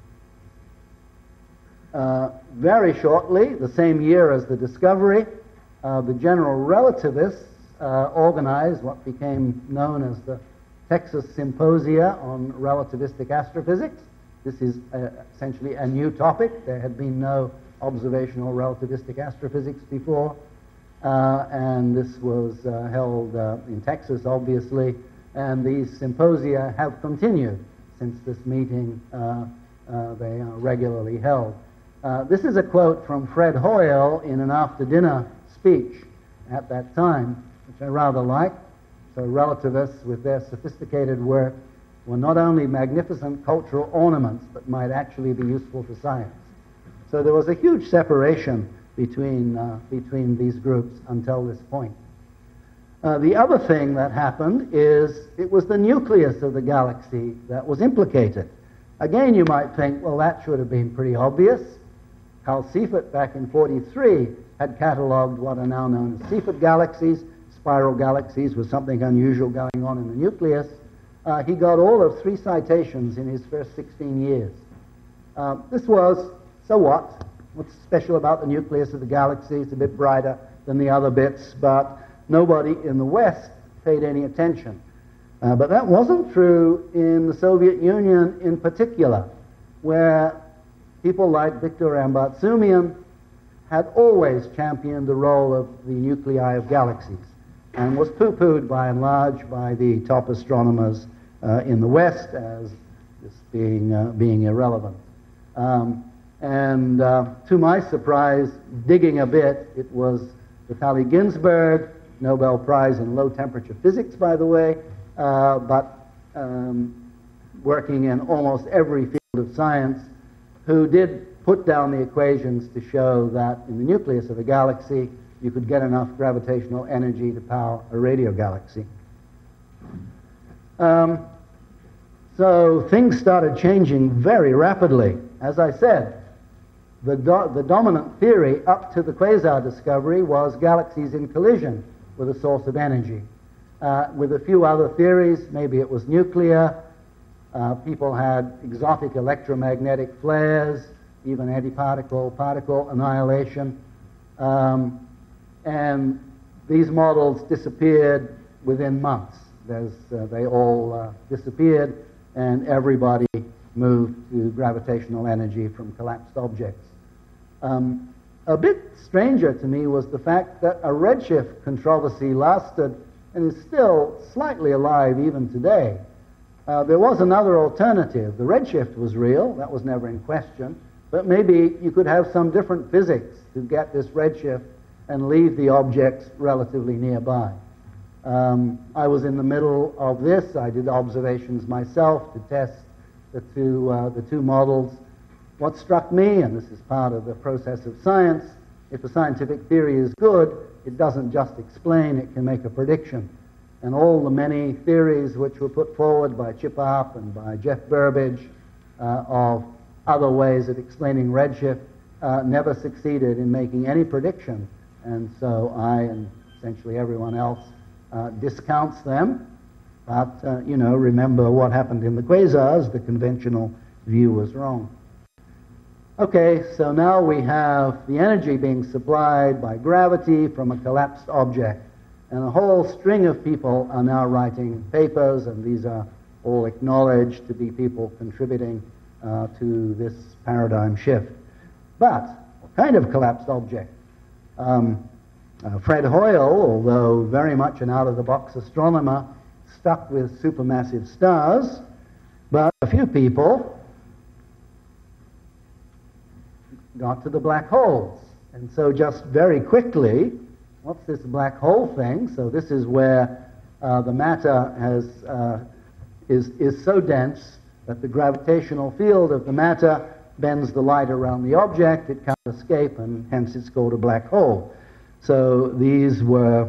uh, very shortly, the same year as the discovery, uh, the general relativists uh, organized what became known as the Texas Symposia on Relativistic Astrophysics. This is uh, essentially a new topic. There had been no observational relativistic astrophysics before. Uh, and this was uh, held uh, in Texas, obviously, and these symposia have continued since this meeting. Uh, uh, they are regularly held. Uh, this is a quote from Fred Hoyle in an after-dinner speech at that time, which I rather like. So relativists, with their sophisticated work, were not only magnificent cultural ornaments, but might actually be useful for science. So there was a huge separation between, uh, between these groups until this point. Uh, the other thing that happened is it was the nucleus of the galaxy that was implicated. Again, you might think, well, that should have been pretty obvious. Carl Seifert, back in forty-three, had catalogued what are now known as Seifert galaxies, spiral galaxies with something unusual going on in the nucleus. Uh, he got all of three citations in his first sixteen years. Uh, this was, so what? What's special about the nucleus of the galaxy? It's a bit brighter than the other bits, but nobody in the West paid any attention. Uh, but that wasn't true in the Soviet Union in particular, where people like Viktor Ambartsumian had always championed the role of the nuclei of galaxies and was poo-pooed by and large by the top astronomers uh, in the West as this being, uh, being irrelevant. Um, And uh, to my surprise, digging a bit, it was Vitaly Ginzburg, Nobel Prize in low temperature physics, by the way, uh, but um, working in almost every field of science, who did put down the equations to show that in the nucleus of a galaxy, you could get enough gravitational energy to power a radio galaxy. Um, so things started changing very rapidly. As I said, The, do the dominant theory up to the quasar discovery was galaxies in collision with a source of energy. Uh, with a few other theories, maybe it was nuclear. Uh, people had exotic electromagnetic flares, even antiparticle particle annihilation. Um, and these models disappeared within months. There's, uh, they all uh, disappeared, and everybody moved to gravitational energy from collapsed objects. Um, a bit stranger to me was the fact that a redshift controversy lasted and is still slightly alive even today. Uh, there was another alternative. The redshift was real, that was never in question, but maybe you could have some different physics to get this redshift and leave the objects relatively nearby. Um, I was in the middle of this. I did observations myself to test the two, uh, the two models. What struck me, and this is part of the process of science, if a scientific theory is good, it doesn't just explain, it can make a prediction. And all the many theories which were put forward by Chip Arp and by Jeff Burbidge uh, of other ways of explaining redshift uh, never succeeded in making any prediction. And so I, and essentially everyone else, uh, discounts them. But, uh, you know, remember what happened in the quasars. The conventional view was wrong. Okay, so now we have the energy being supplied by gravity from a collapsed object. And a whole string of people are now writing papers, and these are all acknowledged to be people contributing uh, to this paradigm shift. But what kind of collapsed object? Um, uh, Fred Hoyle, although very much an out-of-the-box astronomer, stuck with supermassive stars, but a few people got to the black holes. And so just very quickly, what's this black hole thing? So this is where uh, the matter has, uh, is, is so dense that the gravitational field of the matter bends the light around the object, it can't escape, and hence it's called a black hole. So these were,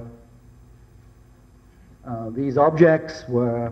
uh, these objects were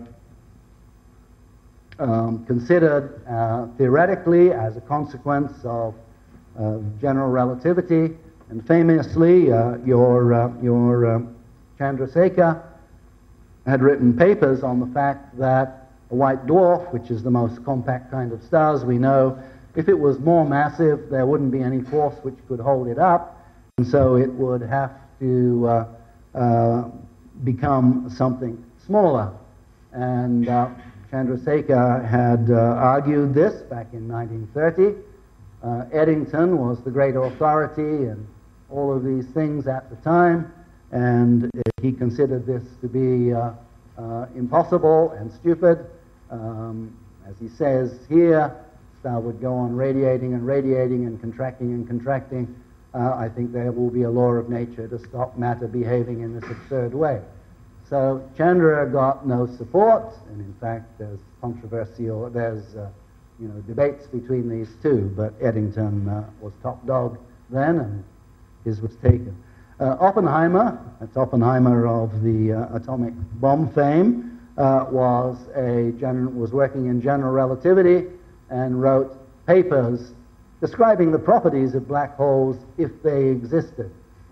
um, considered uh, theoretically as a consequence of uh, general relativity, and famously uh, your, uh, your uh, Chandrasekhar had written papers on the fact that a white dwarf, which is the most compact kind of stars we know, if it was more massive, there wouldn't be any force which could hold it up, and so it would have to uh, uh, become something smaller. And uh, Chandrasekhar had uh, argued this back in nineteen thirty. Uh, Eddington was the great authority in all of these things at the time, and he considered this to be uh, uh, impossible and stupid. Um, as he says here, star would go on radiating and radiating and contracting and contracting. Uh, I think there will be a law of nature to stop matter behaving in this absurd way. So Chandra got no support, and in fact there's controversial, there's uh, you know, debates between these two, but Eddington uh, was top dog then, and his was taken. Uh, Oppenheimer, that's Oppenheimer of the uh, atomic bomb fame, uh, was, a general, was working in general relativity and wrote papers describing the properties of black holes if they existed.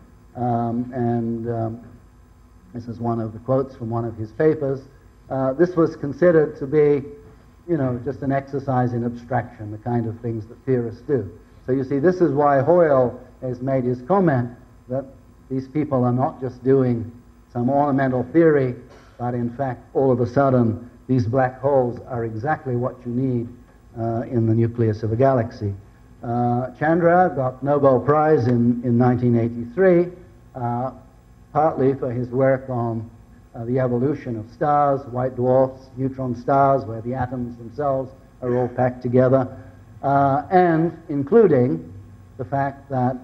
Um, and um, this is one of the quotes from one of his papers. Uh, this was considered to be, you know, just an exercise in abstraction, the kind of things that theorists do. So you see, this is why Hoyle has made his comment that these people are not just doing some ornamental theory, but in fact, all of a sudden, these black holes are exactly what you need uh, in the nucleus of a galaxy. Uh, Chandra got Nobel Prize in, in nineteen eighty-three, uh, partly for his work on uh, the evolution of stars, white dwarfs, neutron stars, where the atoms themselves are all packed together, uh, and including the fact that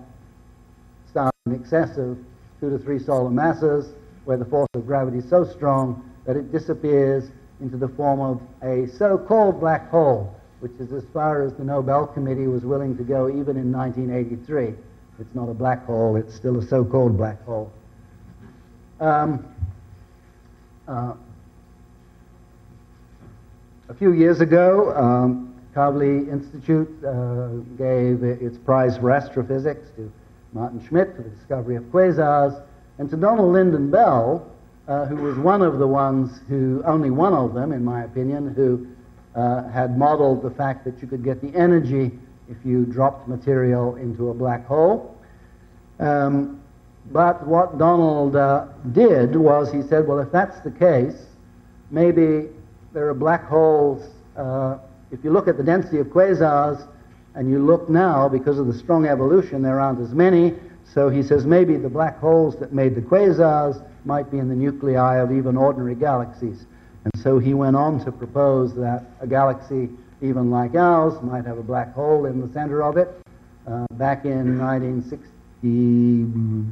stars in excess of two to three solar masses, where the force of gravity is so strong that it disappears into the form of a so-called black hole, which is as far as the Nobel Committee was willing to go even in nineteen eighty-three. It's not a black hole, it's still a so-called black hole. Um, uh, a few years ago, um, Kavli Institute uh, gave its prize for astrophysics to Martin Schmidt for the discovery of quasars, and to Donald Lyndon Bell, uh, who was one of the ones who, only one of them in my opinion, who uh, had modeled the fact that you could get the energy if you dropped material into a black hole. Um, but what Donald uh, did was he said, well, if that's the case, maybe there are black holes, uh, if you look at the density of quasars, and you look now, because of the strong evolution, there aren't as many. So he says maybe the black holes that made the quasars might be in the nuclei of even ordinary galaxies. And so he went on to propose that a galaxy even like ours might have a black hole in the center of it. Uh, back in nineteen sixty-nine,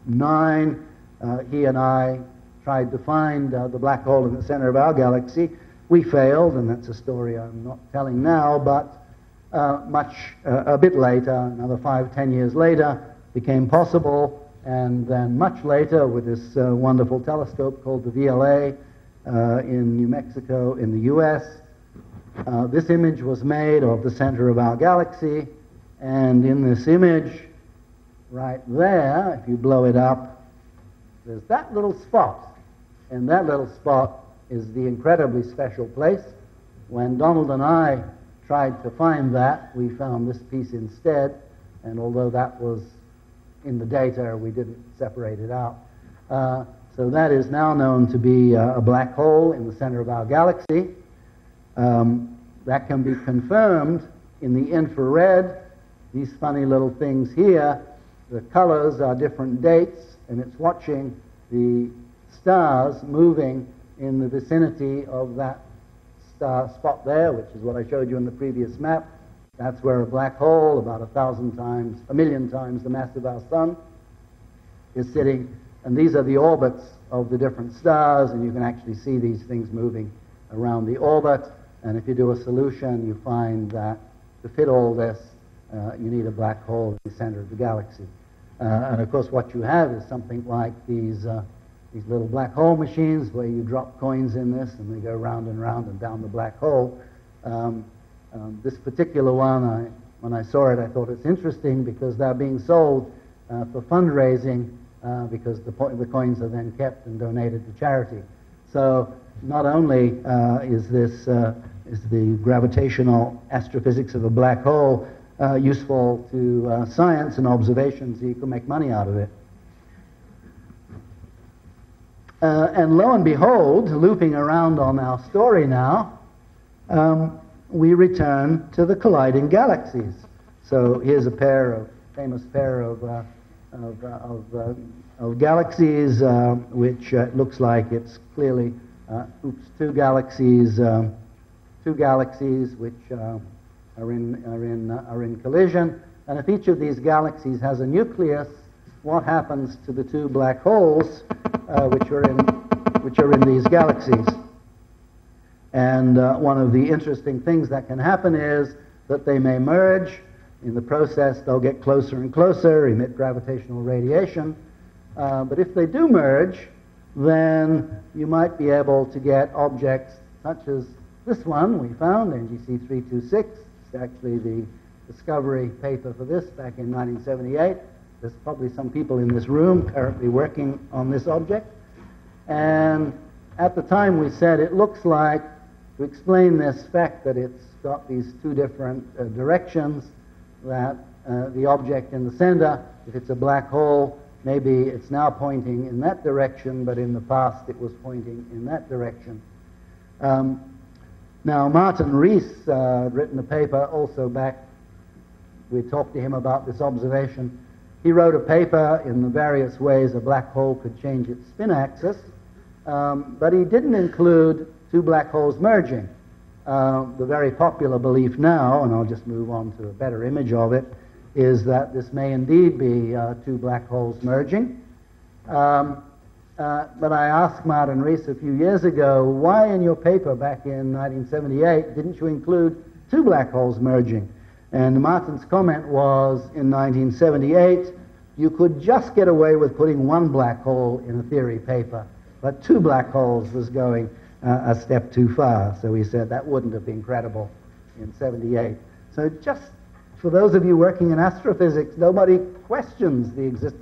uh, he and I tried to find uh, the black hole in the center of our galaxy. We failed, and that's a story I'm not telling now, but Uh, much, uh, a bit later, another five, ten years later, became possible, and then much later with this uh, wonderful telescope called the V L A uh, in New Mexico in the U S, uh, this image was made of the center of our galaxy, and in this image, right there, if you blow it up, there's that little spot, and that little spot is the incredibly special place. When Donald and I tried to find that, we found this piece instead, and although that was in the data, we didn't separate it out. Uh, so that is now known to be uh, a black hole in the center of our galaxy. Um, that can be confirmed in the infrared. These funny little things here, the colors are different dates, and it's watching the stars moving in the vicinity of that star spot there, which is what I showed you in the previous map. That's where a black hole, about a thousand times, a million times the mass of our sun, is sitting And these are the orbits of the different stars, and you can actually see these things moving around the orbit. And if you do a solution, you find that to fit all this, uh, you need a black hole in the center of the galaxy. Uh, and of course, what you have is something like these, uh, these little black hole machines where you drop coins in this and they go round and round and down the black hole. Um, um, this particular one, I, when I saw it, I thought it's interesting because they're being sold uh, for fundraising uh, because the, po the coins are then kept and donated to charity. So not only uh, is this uh, is the gravitational astrophysics of a black hole uh, useful to uh, science and observations, you can make money out of it. Uh, and lo and behold, looping around on our story now, um, we return to the colliding galaxies. So here's a pair of, famous pair of, uh, of, uh, of, uh, of galaxies, uh, which uh, looks like it's clearly, uh, oops, two galaxies, um, two galaxies which uh, are in, are, in, uh, are in collision. And if each of these galaxies has a nucleus, what happens to the two black holes uh, which are in, which are in these galaxies? And uh, one of the interesting things that can happen is that they may merge. In the process, they'll get closer and closer, emit gravitational radiation. Uh, but if they do merge, then you might be able to get objects such as this one we found, N G C three two six. It's actually the discovery paper for this back in nineteen seventy-eight. There's probably some people in this room currently working on this object. And at the time we said it looks like, to explain this fact that it's got these two different uh, directions, that uh, the object in the center, if it's a black hole, maybe it's now pointing in that direction, but in the past it was pointing in that direction. Um, now, Martin Rees uh, had written a paper also back, we talked to him about this observation. He wrote a paper in the various ways a black hole could change its spin axis, um, but he didn't include two black holes merging. Uh, the very popular belief now, and I'll just move on to a better image of it, is that this may indeed be uh, two black holes merging. Um, uh, but I asked Martin Rees a few years ago, why in your paper back in nineteen seventy-eight didn't you include two black holes merging? And Martin's comment was, in nineteen seventy-eight, you could just get away with putting one black hole in a theory paper, but two black holes was going uh, a step too far. So he said that wouldn't have been credible in seventy-eight. So just for those of you working in astrophysics, nobody questions the existence.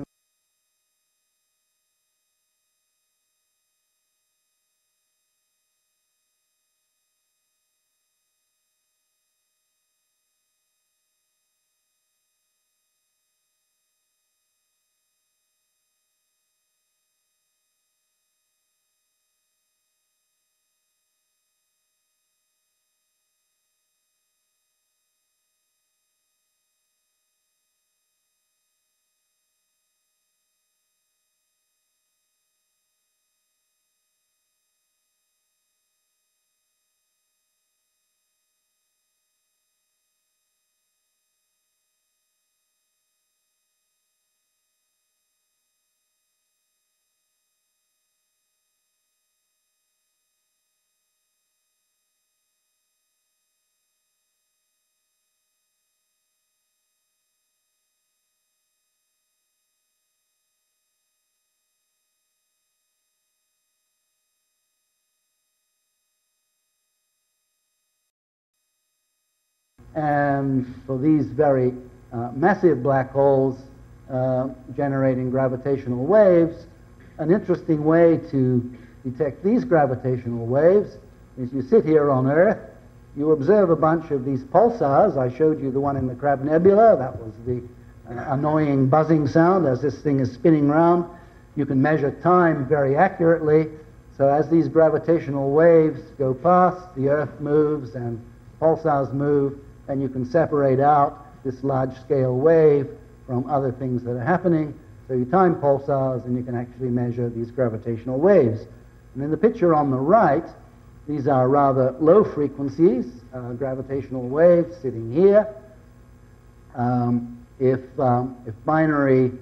And for these very uh, massive black holes uh, generating gravitational waves, an interesting way to detect these gravitational waves is you sit here on Earth, you observe a bunch of these pulsars. I showed you the one in the Crab Nebula. That was the uh, annoying buzzing sound as this thing is spinning around. You can measure time very accurately. So as these gravitational waves go past, the Earth moves and pulsars move, and you can separate out this large-scale wave from other things that are happening. So you time pulsars, and you can actually measure these gravitational waves. And in the picture on the right, these are rather low frequencies, uh, gravitational waves sitting here. Um, if, um, if binary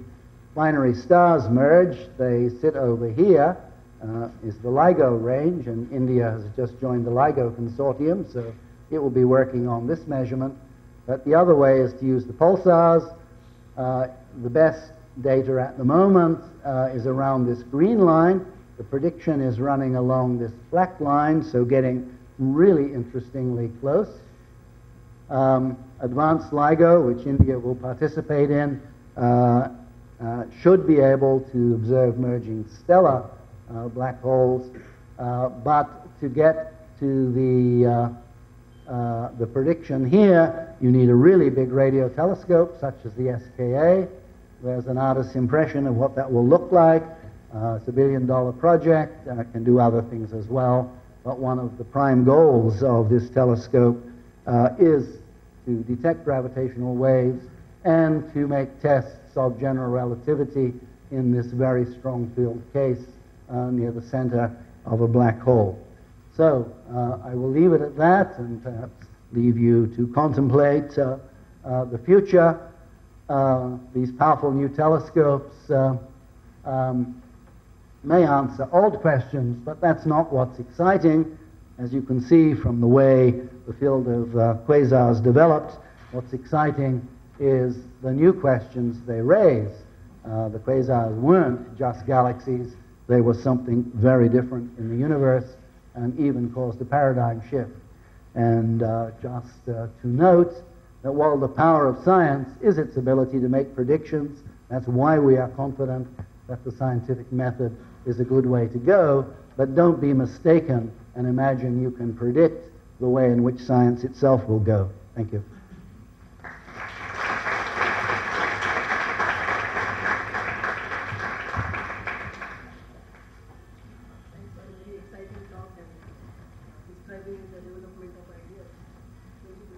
binary stars merge, they sit over here, uh, is the LIGO range, and India has just joined the LIGO consortium, so it will be working on this measurement. But the other way is to use the pulsars. Uh, the best data at the moment uh, is around this green line. The prediction is running along this black line, so getting really interestingly close. Um, advanced LIGO, which India will participate in, uh, uh, should be able to observe merging stellar uh, black holes, uh, but to get to the, uh, uh, the prediction here, you need a really big radio telescope, such as the S K A. There's an artist's impression of what that will look like. Uh, it's a billion dollar project, and it can do other things as well. But one of the prime goals of this telescope uh, is to detect gravitational waves and to make tests of general relativity in this very strong field case uh, near the center of a black hole. So uh, I will leave it at that and perhaps leave you to contemplate uh, uh, the future. Uh, these powerful new telescopes uh, um, may answer old questions, but that's not what's exciting. As you can see from the way the field of uh, quasars developed, what's exciting is the new questions they raise. Uh, the quasars weren't just galaxies, they were something very different in the universe and even caused a paradigm shift. And uh, just uh, to note that while the power of science is its ability to make predictions, that's why we are confident that the scientific method is a good way to go, but don't be mistaken and imagine you can predict the way in which science itself will go. Thank you. Thanks for a very exciting talk and describing the development of ideas. Thank you.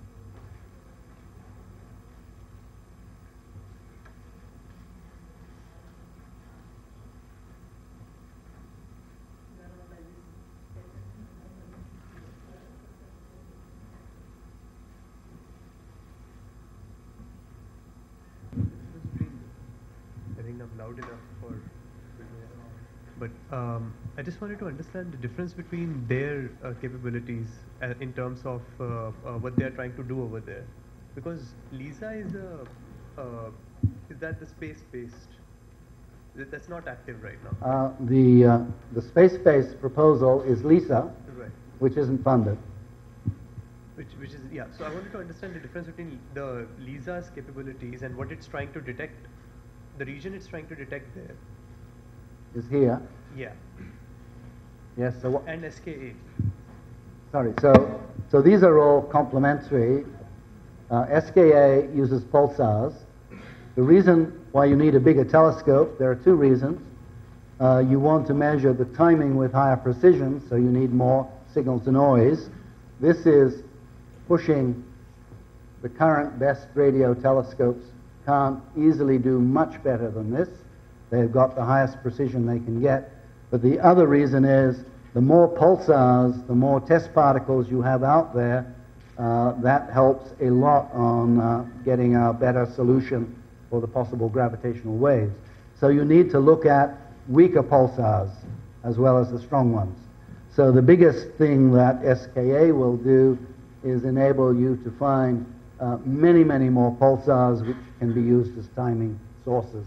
I think I'm loud enough for. But um, I just wanted to understand the difference between their uh, capabilities uh, in terms of uh, uh, what they are trying to do over there, because LISA is a uh, is that the space-based? That's not active right now. Uh, the uh, the space-based proposal is LISA, Right. which isn't funded. Which, which is, yeah, so I wanted to understand the difference between the LISA's capabilities and what it's trying to detect, the region it's trying to detect there. Is here. Yeah. Yes. So what? And S K A. Sorry. So so these are all complementary. Uh, S K A uses pulsars. The reason why you need a bigger telescope, there are two reasons. Uh, you want to measure the timing with higher precision, so you need more signal to noise. This is pushing the current best radio telescopes can't easily do much better than this. They've got the highest precision they can get. But the other reason is the more pulsars, the more test particles you have out there, uh, that helps a lot on uh, getting a better solution for the possible gravitational waves. So you need to look at weaker pulsars as well as the strong ones. So the biggest thing that S K A will do is enable you to find uh, many, many more pulsars which can be used as timing sources.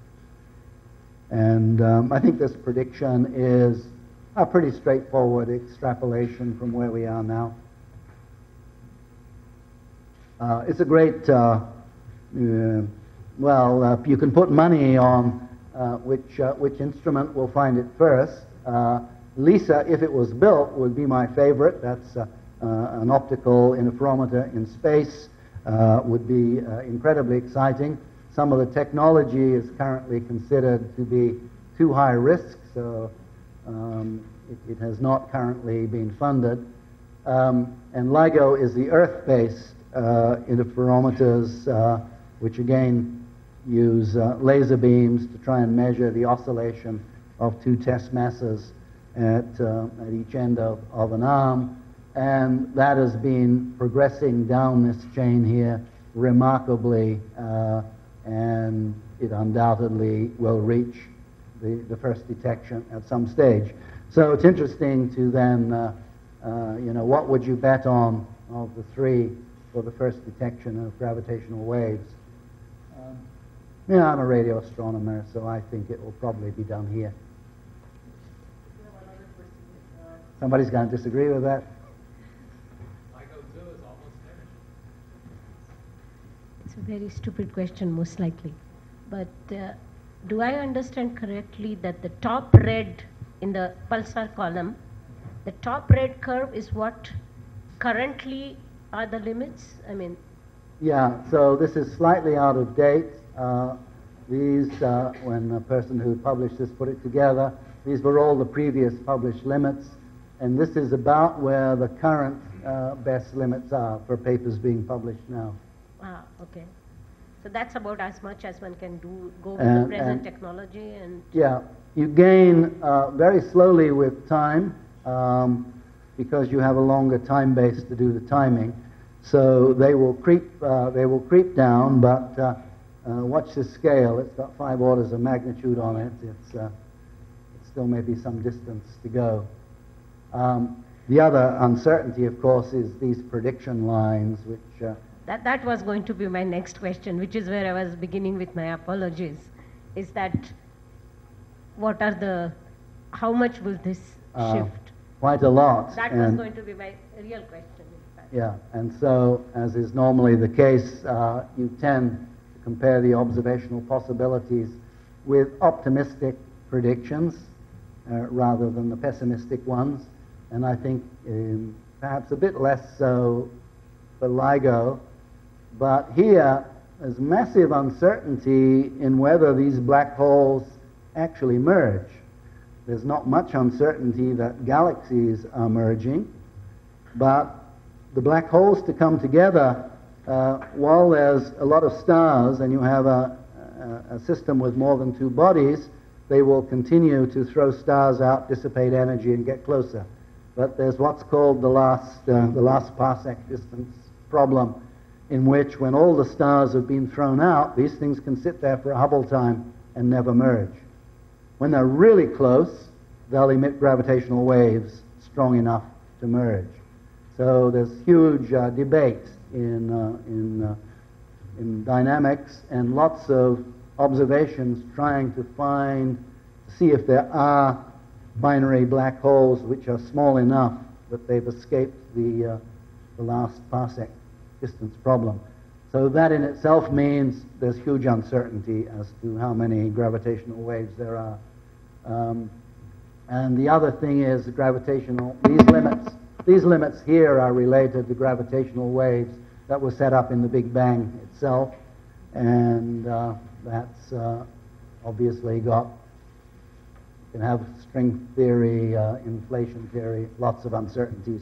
And um, I think this prediction is a pretty straightforward extrapolation from where we are now. Uh, it's a great, uh, uh, well, uh, you can put money on uh, which, uh, which instrument will find it first. Uh, LISA, if it was built, would be my favorite. That's uh, uh, an optical interferometer in space. Uh, would be uh, incredibly exciting. Some of the technology is currently considered to be too high risk, so um, it, it has not currently been funded. Um, and LIGO is the Earth-based uh, interferometers, uh, which again use uh, laser beams to try and measure the oscillation of two test masses at, uh, at each end of, of an arm. And that has been progressing down this chain here remarkably. Uh, and it undoubtedly will reach the, the first detection at some stage. So it's interesting to then, uh, uh, you know, what would you bet on of the three for the first detection of gravitational waves? Um, yeah, I'm a radio astronomer, so I think it will probably be done here. Somebody's going to disagree with that? It's a very stupid question, most likely. But uh, do I understand correctly that the top red in the pulsar column, the top red curve is what currently are the limits? I mean, yeah, so this is slightly out of date. Uh, these, uh, when the person who published this put it together, these were all the previous published limits, and this is about where the current uh, best limits are for papers being published now. ah, okay. So that's about as much as one can do, go with And- the present and- technology and... Yeah, you gain uh, very slowly with time um, because you have a longer time base to do the timing. So they will creep, uh, they will creep down, but uh, uh, watch this scale. It's got five orders of magnitude on it. It's, uh, it still may be some distance to go. Um, the other uncertainty, of course, is these prediction lines, which uh, That, that was going to be my next question, which is where I was beginning with my apologies, is that what are the, how much will this uh, shift? quite a lot. That was and- going to be my real question, in fact. Yeah, and so, as is normally the case, uh, you tend to compare the observational possibilities with optimistic predictions uh, rather than the pessimistic ones, and I think um, perhaps a bit less so for LIGO, but here there's massive uncertainty in whether these black holes actually merge. There's not much uncertainty that galaxies are merging, but the black holes to come together, uh, while there's a lot of stars and you have a, a, a system with more than two bodies, they will continue to throw stars out, dissipate energy, and get closer. But there's what's called the last, uh, the last parsec distance problem, in which when all the stars have been thrown out, these things can sit there for a Hubble time and never merge. When they're really close, they'll emit gravitational waves strong enough to merge. So there's huge uh, debate in, uh, in, uh, in dynamics and lots of observations trying to find, see if there are binary black holes which are small enough that they've escaped the, uh, the last parsec distance problem. So that in itself means there's huge uncertainty as to how many gravitational waves there are. Um, and the other thing is the gravitational, these limits, these limits here are related to gravitational waves that were set up in the Big Bang itself, and uh, that's uh, obviously got, you can have string theory, uh, inflation theory, lots of uncertainties.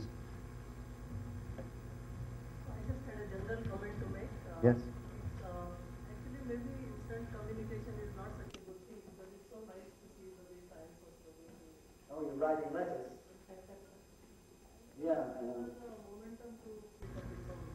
I just had a general comment to make. Uh, Yes. It's, uh, actually, maybe instant communication is not such a good thing, because it's so nice to see the way science was progressing. Oh, you're writing letters? Yeah. Um, Uh, momentum to pick up its own.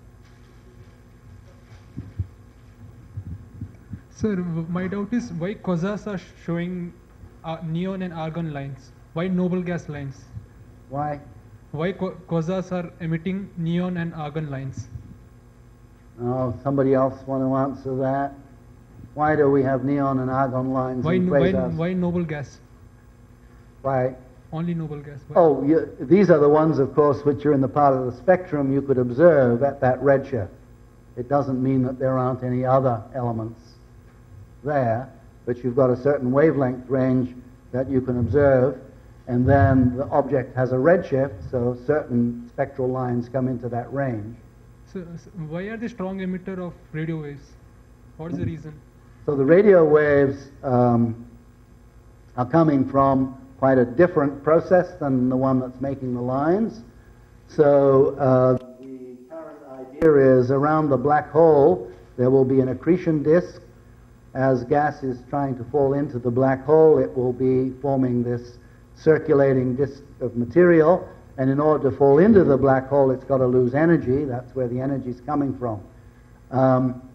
Sir, w- my doubt is why quasars are showing uh, neon and argon lines? Why noble gas lines? why? Why qu- quasars are emitting neon and argon lines? Oh, somebody else want to answer that? Why do we have neon and argon lines Why, in no- why, quasars? why noble gas? Why? Only noble gas. Why? Oh, you, these are the ones, of course, which are in the part of the spectrum you could observe at that redshift. It doesn't mean that there aren't any other elements there, but you've got a certain wavelength range that you can observe, and then the object has a redshift, so certain spectral lines come into that range. So, so why are they strong emitter of radio waves? What is the reason? So the radio waves um, are coming from quite a different process than the one that's making the lines. So uh, the current idea is around the black hole there will be an accretion disk. As gas is trying to fall into the black hole, it will be forming this circulating disk of material, and in order to fall into the black hole, it's got to lose energy. That's where the energy is coming from. Um,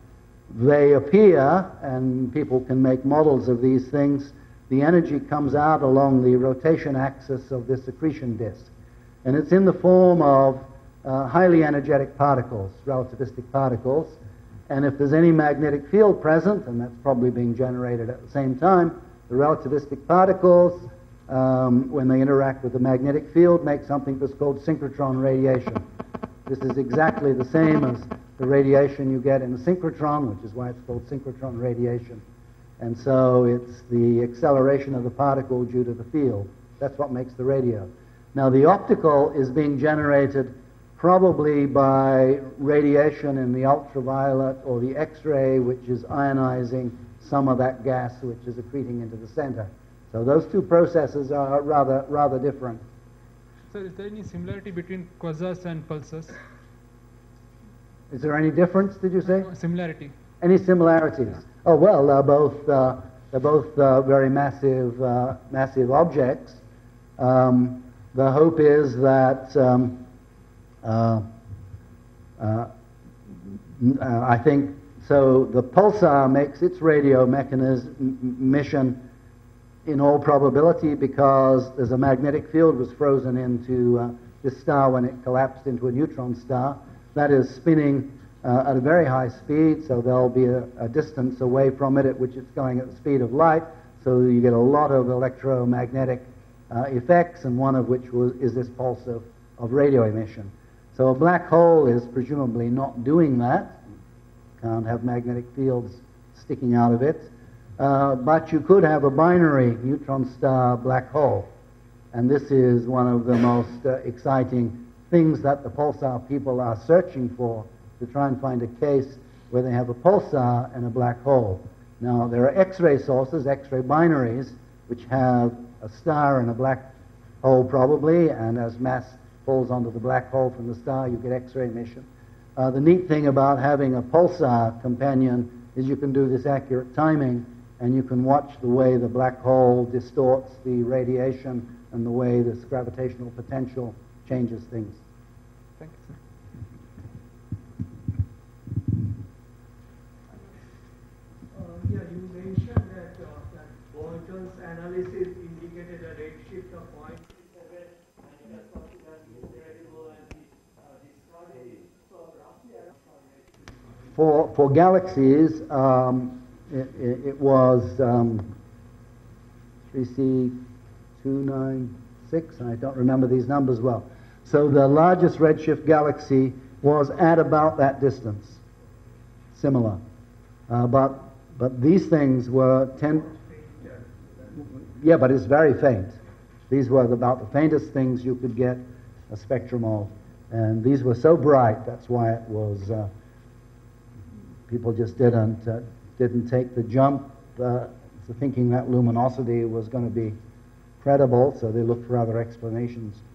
they appear, and people can make models of these things. The energy comes out along the rotation axis of this accretion disk. And it's in the form of uh, highly energetic particles, relativistic particles. And if there's any magnetic field present, and that's probably being generated at the same time, the relativistic particles, um, when they interact with the magnetic field, make something that's called synchrotron radiation. This is exactly the same as the radiation you get in a synchrotron, which is why it's called synchrotron radiation. And so it's the acceleration of the particle due to the field. That's what makes the radio. Now the optical is being generated probably by radiation in the ultraviolet or the X-ray, which is ionizing some of that gas which is accreting into the center. So those two processes are rather, rather different. So is there any similarity between quasars and pulsars? Is there any difference, did you say? Uh, similarity. Any similarities? Yeah. Oh, well, they're both, uh, they're both uh, very massive, uh, massive objects. Um, the hope is that um, uh, uh, I think, so the pulsar makes its radio mechanism mission in all probability because there's a magnetic field was frozen into uh, this star when it collapsed into a neutron star. That is spinning uh, at a very high speed, so there'll be a, a distance away from it at which it's going at the speed of light, so you get a lot of electromagnetic uh, effects, and one of which was, is this pulse of, of radio emission. So a black hole is presumably not doing that. Can't have magnetic fields sticking out of it. Uh, but you could have a binary neutron star black hole. And this is one of the most uh, exciting things that the pulsar people are searching for, to try and find a case where they have a pulsar and a black hole. Now, there are X-ray sources, X-ray binaries, which have a star and a black hole probably, and as mass falls onto the black hole from the star, you get X-ray emission. Uh, the neat thing about having a pulsar companion is you can do this accurate timing, and you can watch the way the black hole distorts the radiation and the way this gravitational potential changes things. Thank you, sir. Uh, yeah, you mentioned that, uh, that Bolton's analysis indicated a redshift of zero point seven, and it was particularly incredible and uh, discarded. So roughly around For, for galaxies, um, it, it, it was um, three C two ninety-six, and I don't remember these numbers well. So the largest redshift galaxy was at about that distance, similar. Uh, but, but these things were ten... Yeah, but it's very faint. These were about the faintest things you could get a spectrum of. And these were so bright, that's why it was... Uh, people just didn't, uh, didn't take the jump uh, to thinking that luminosity was going to be credible, so they looked for other explanations.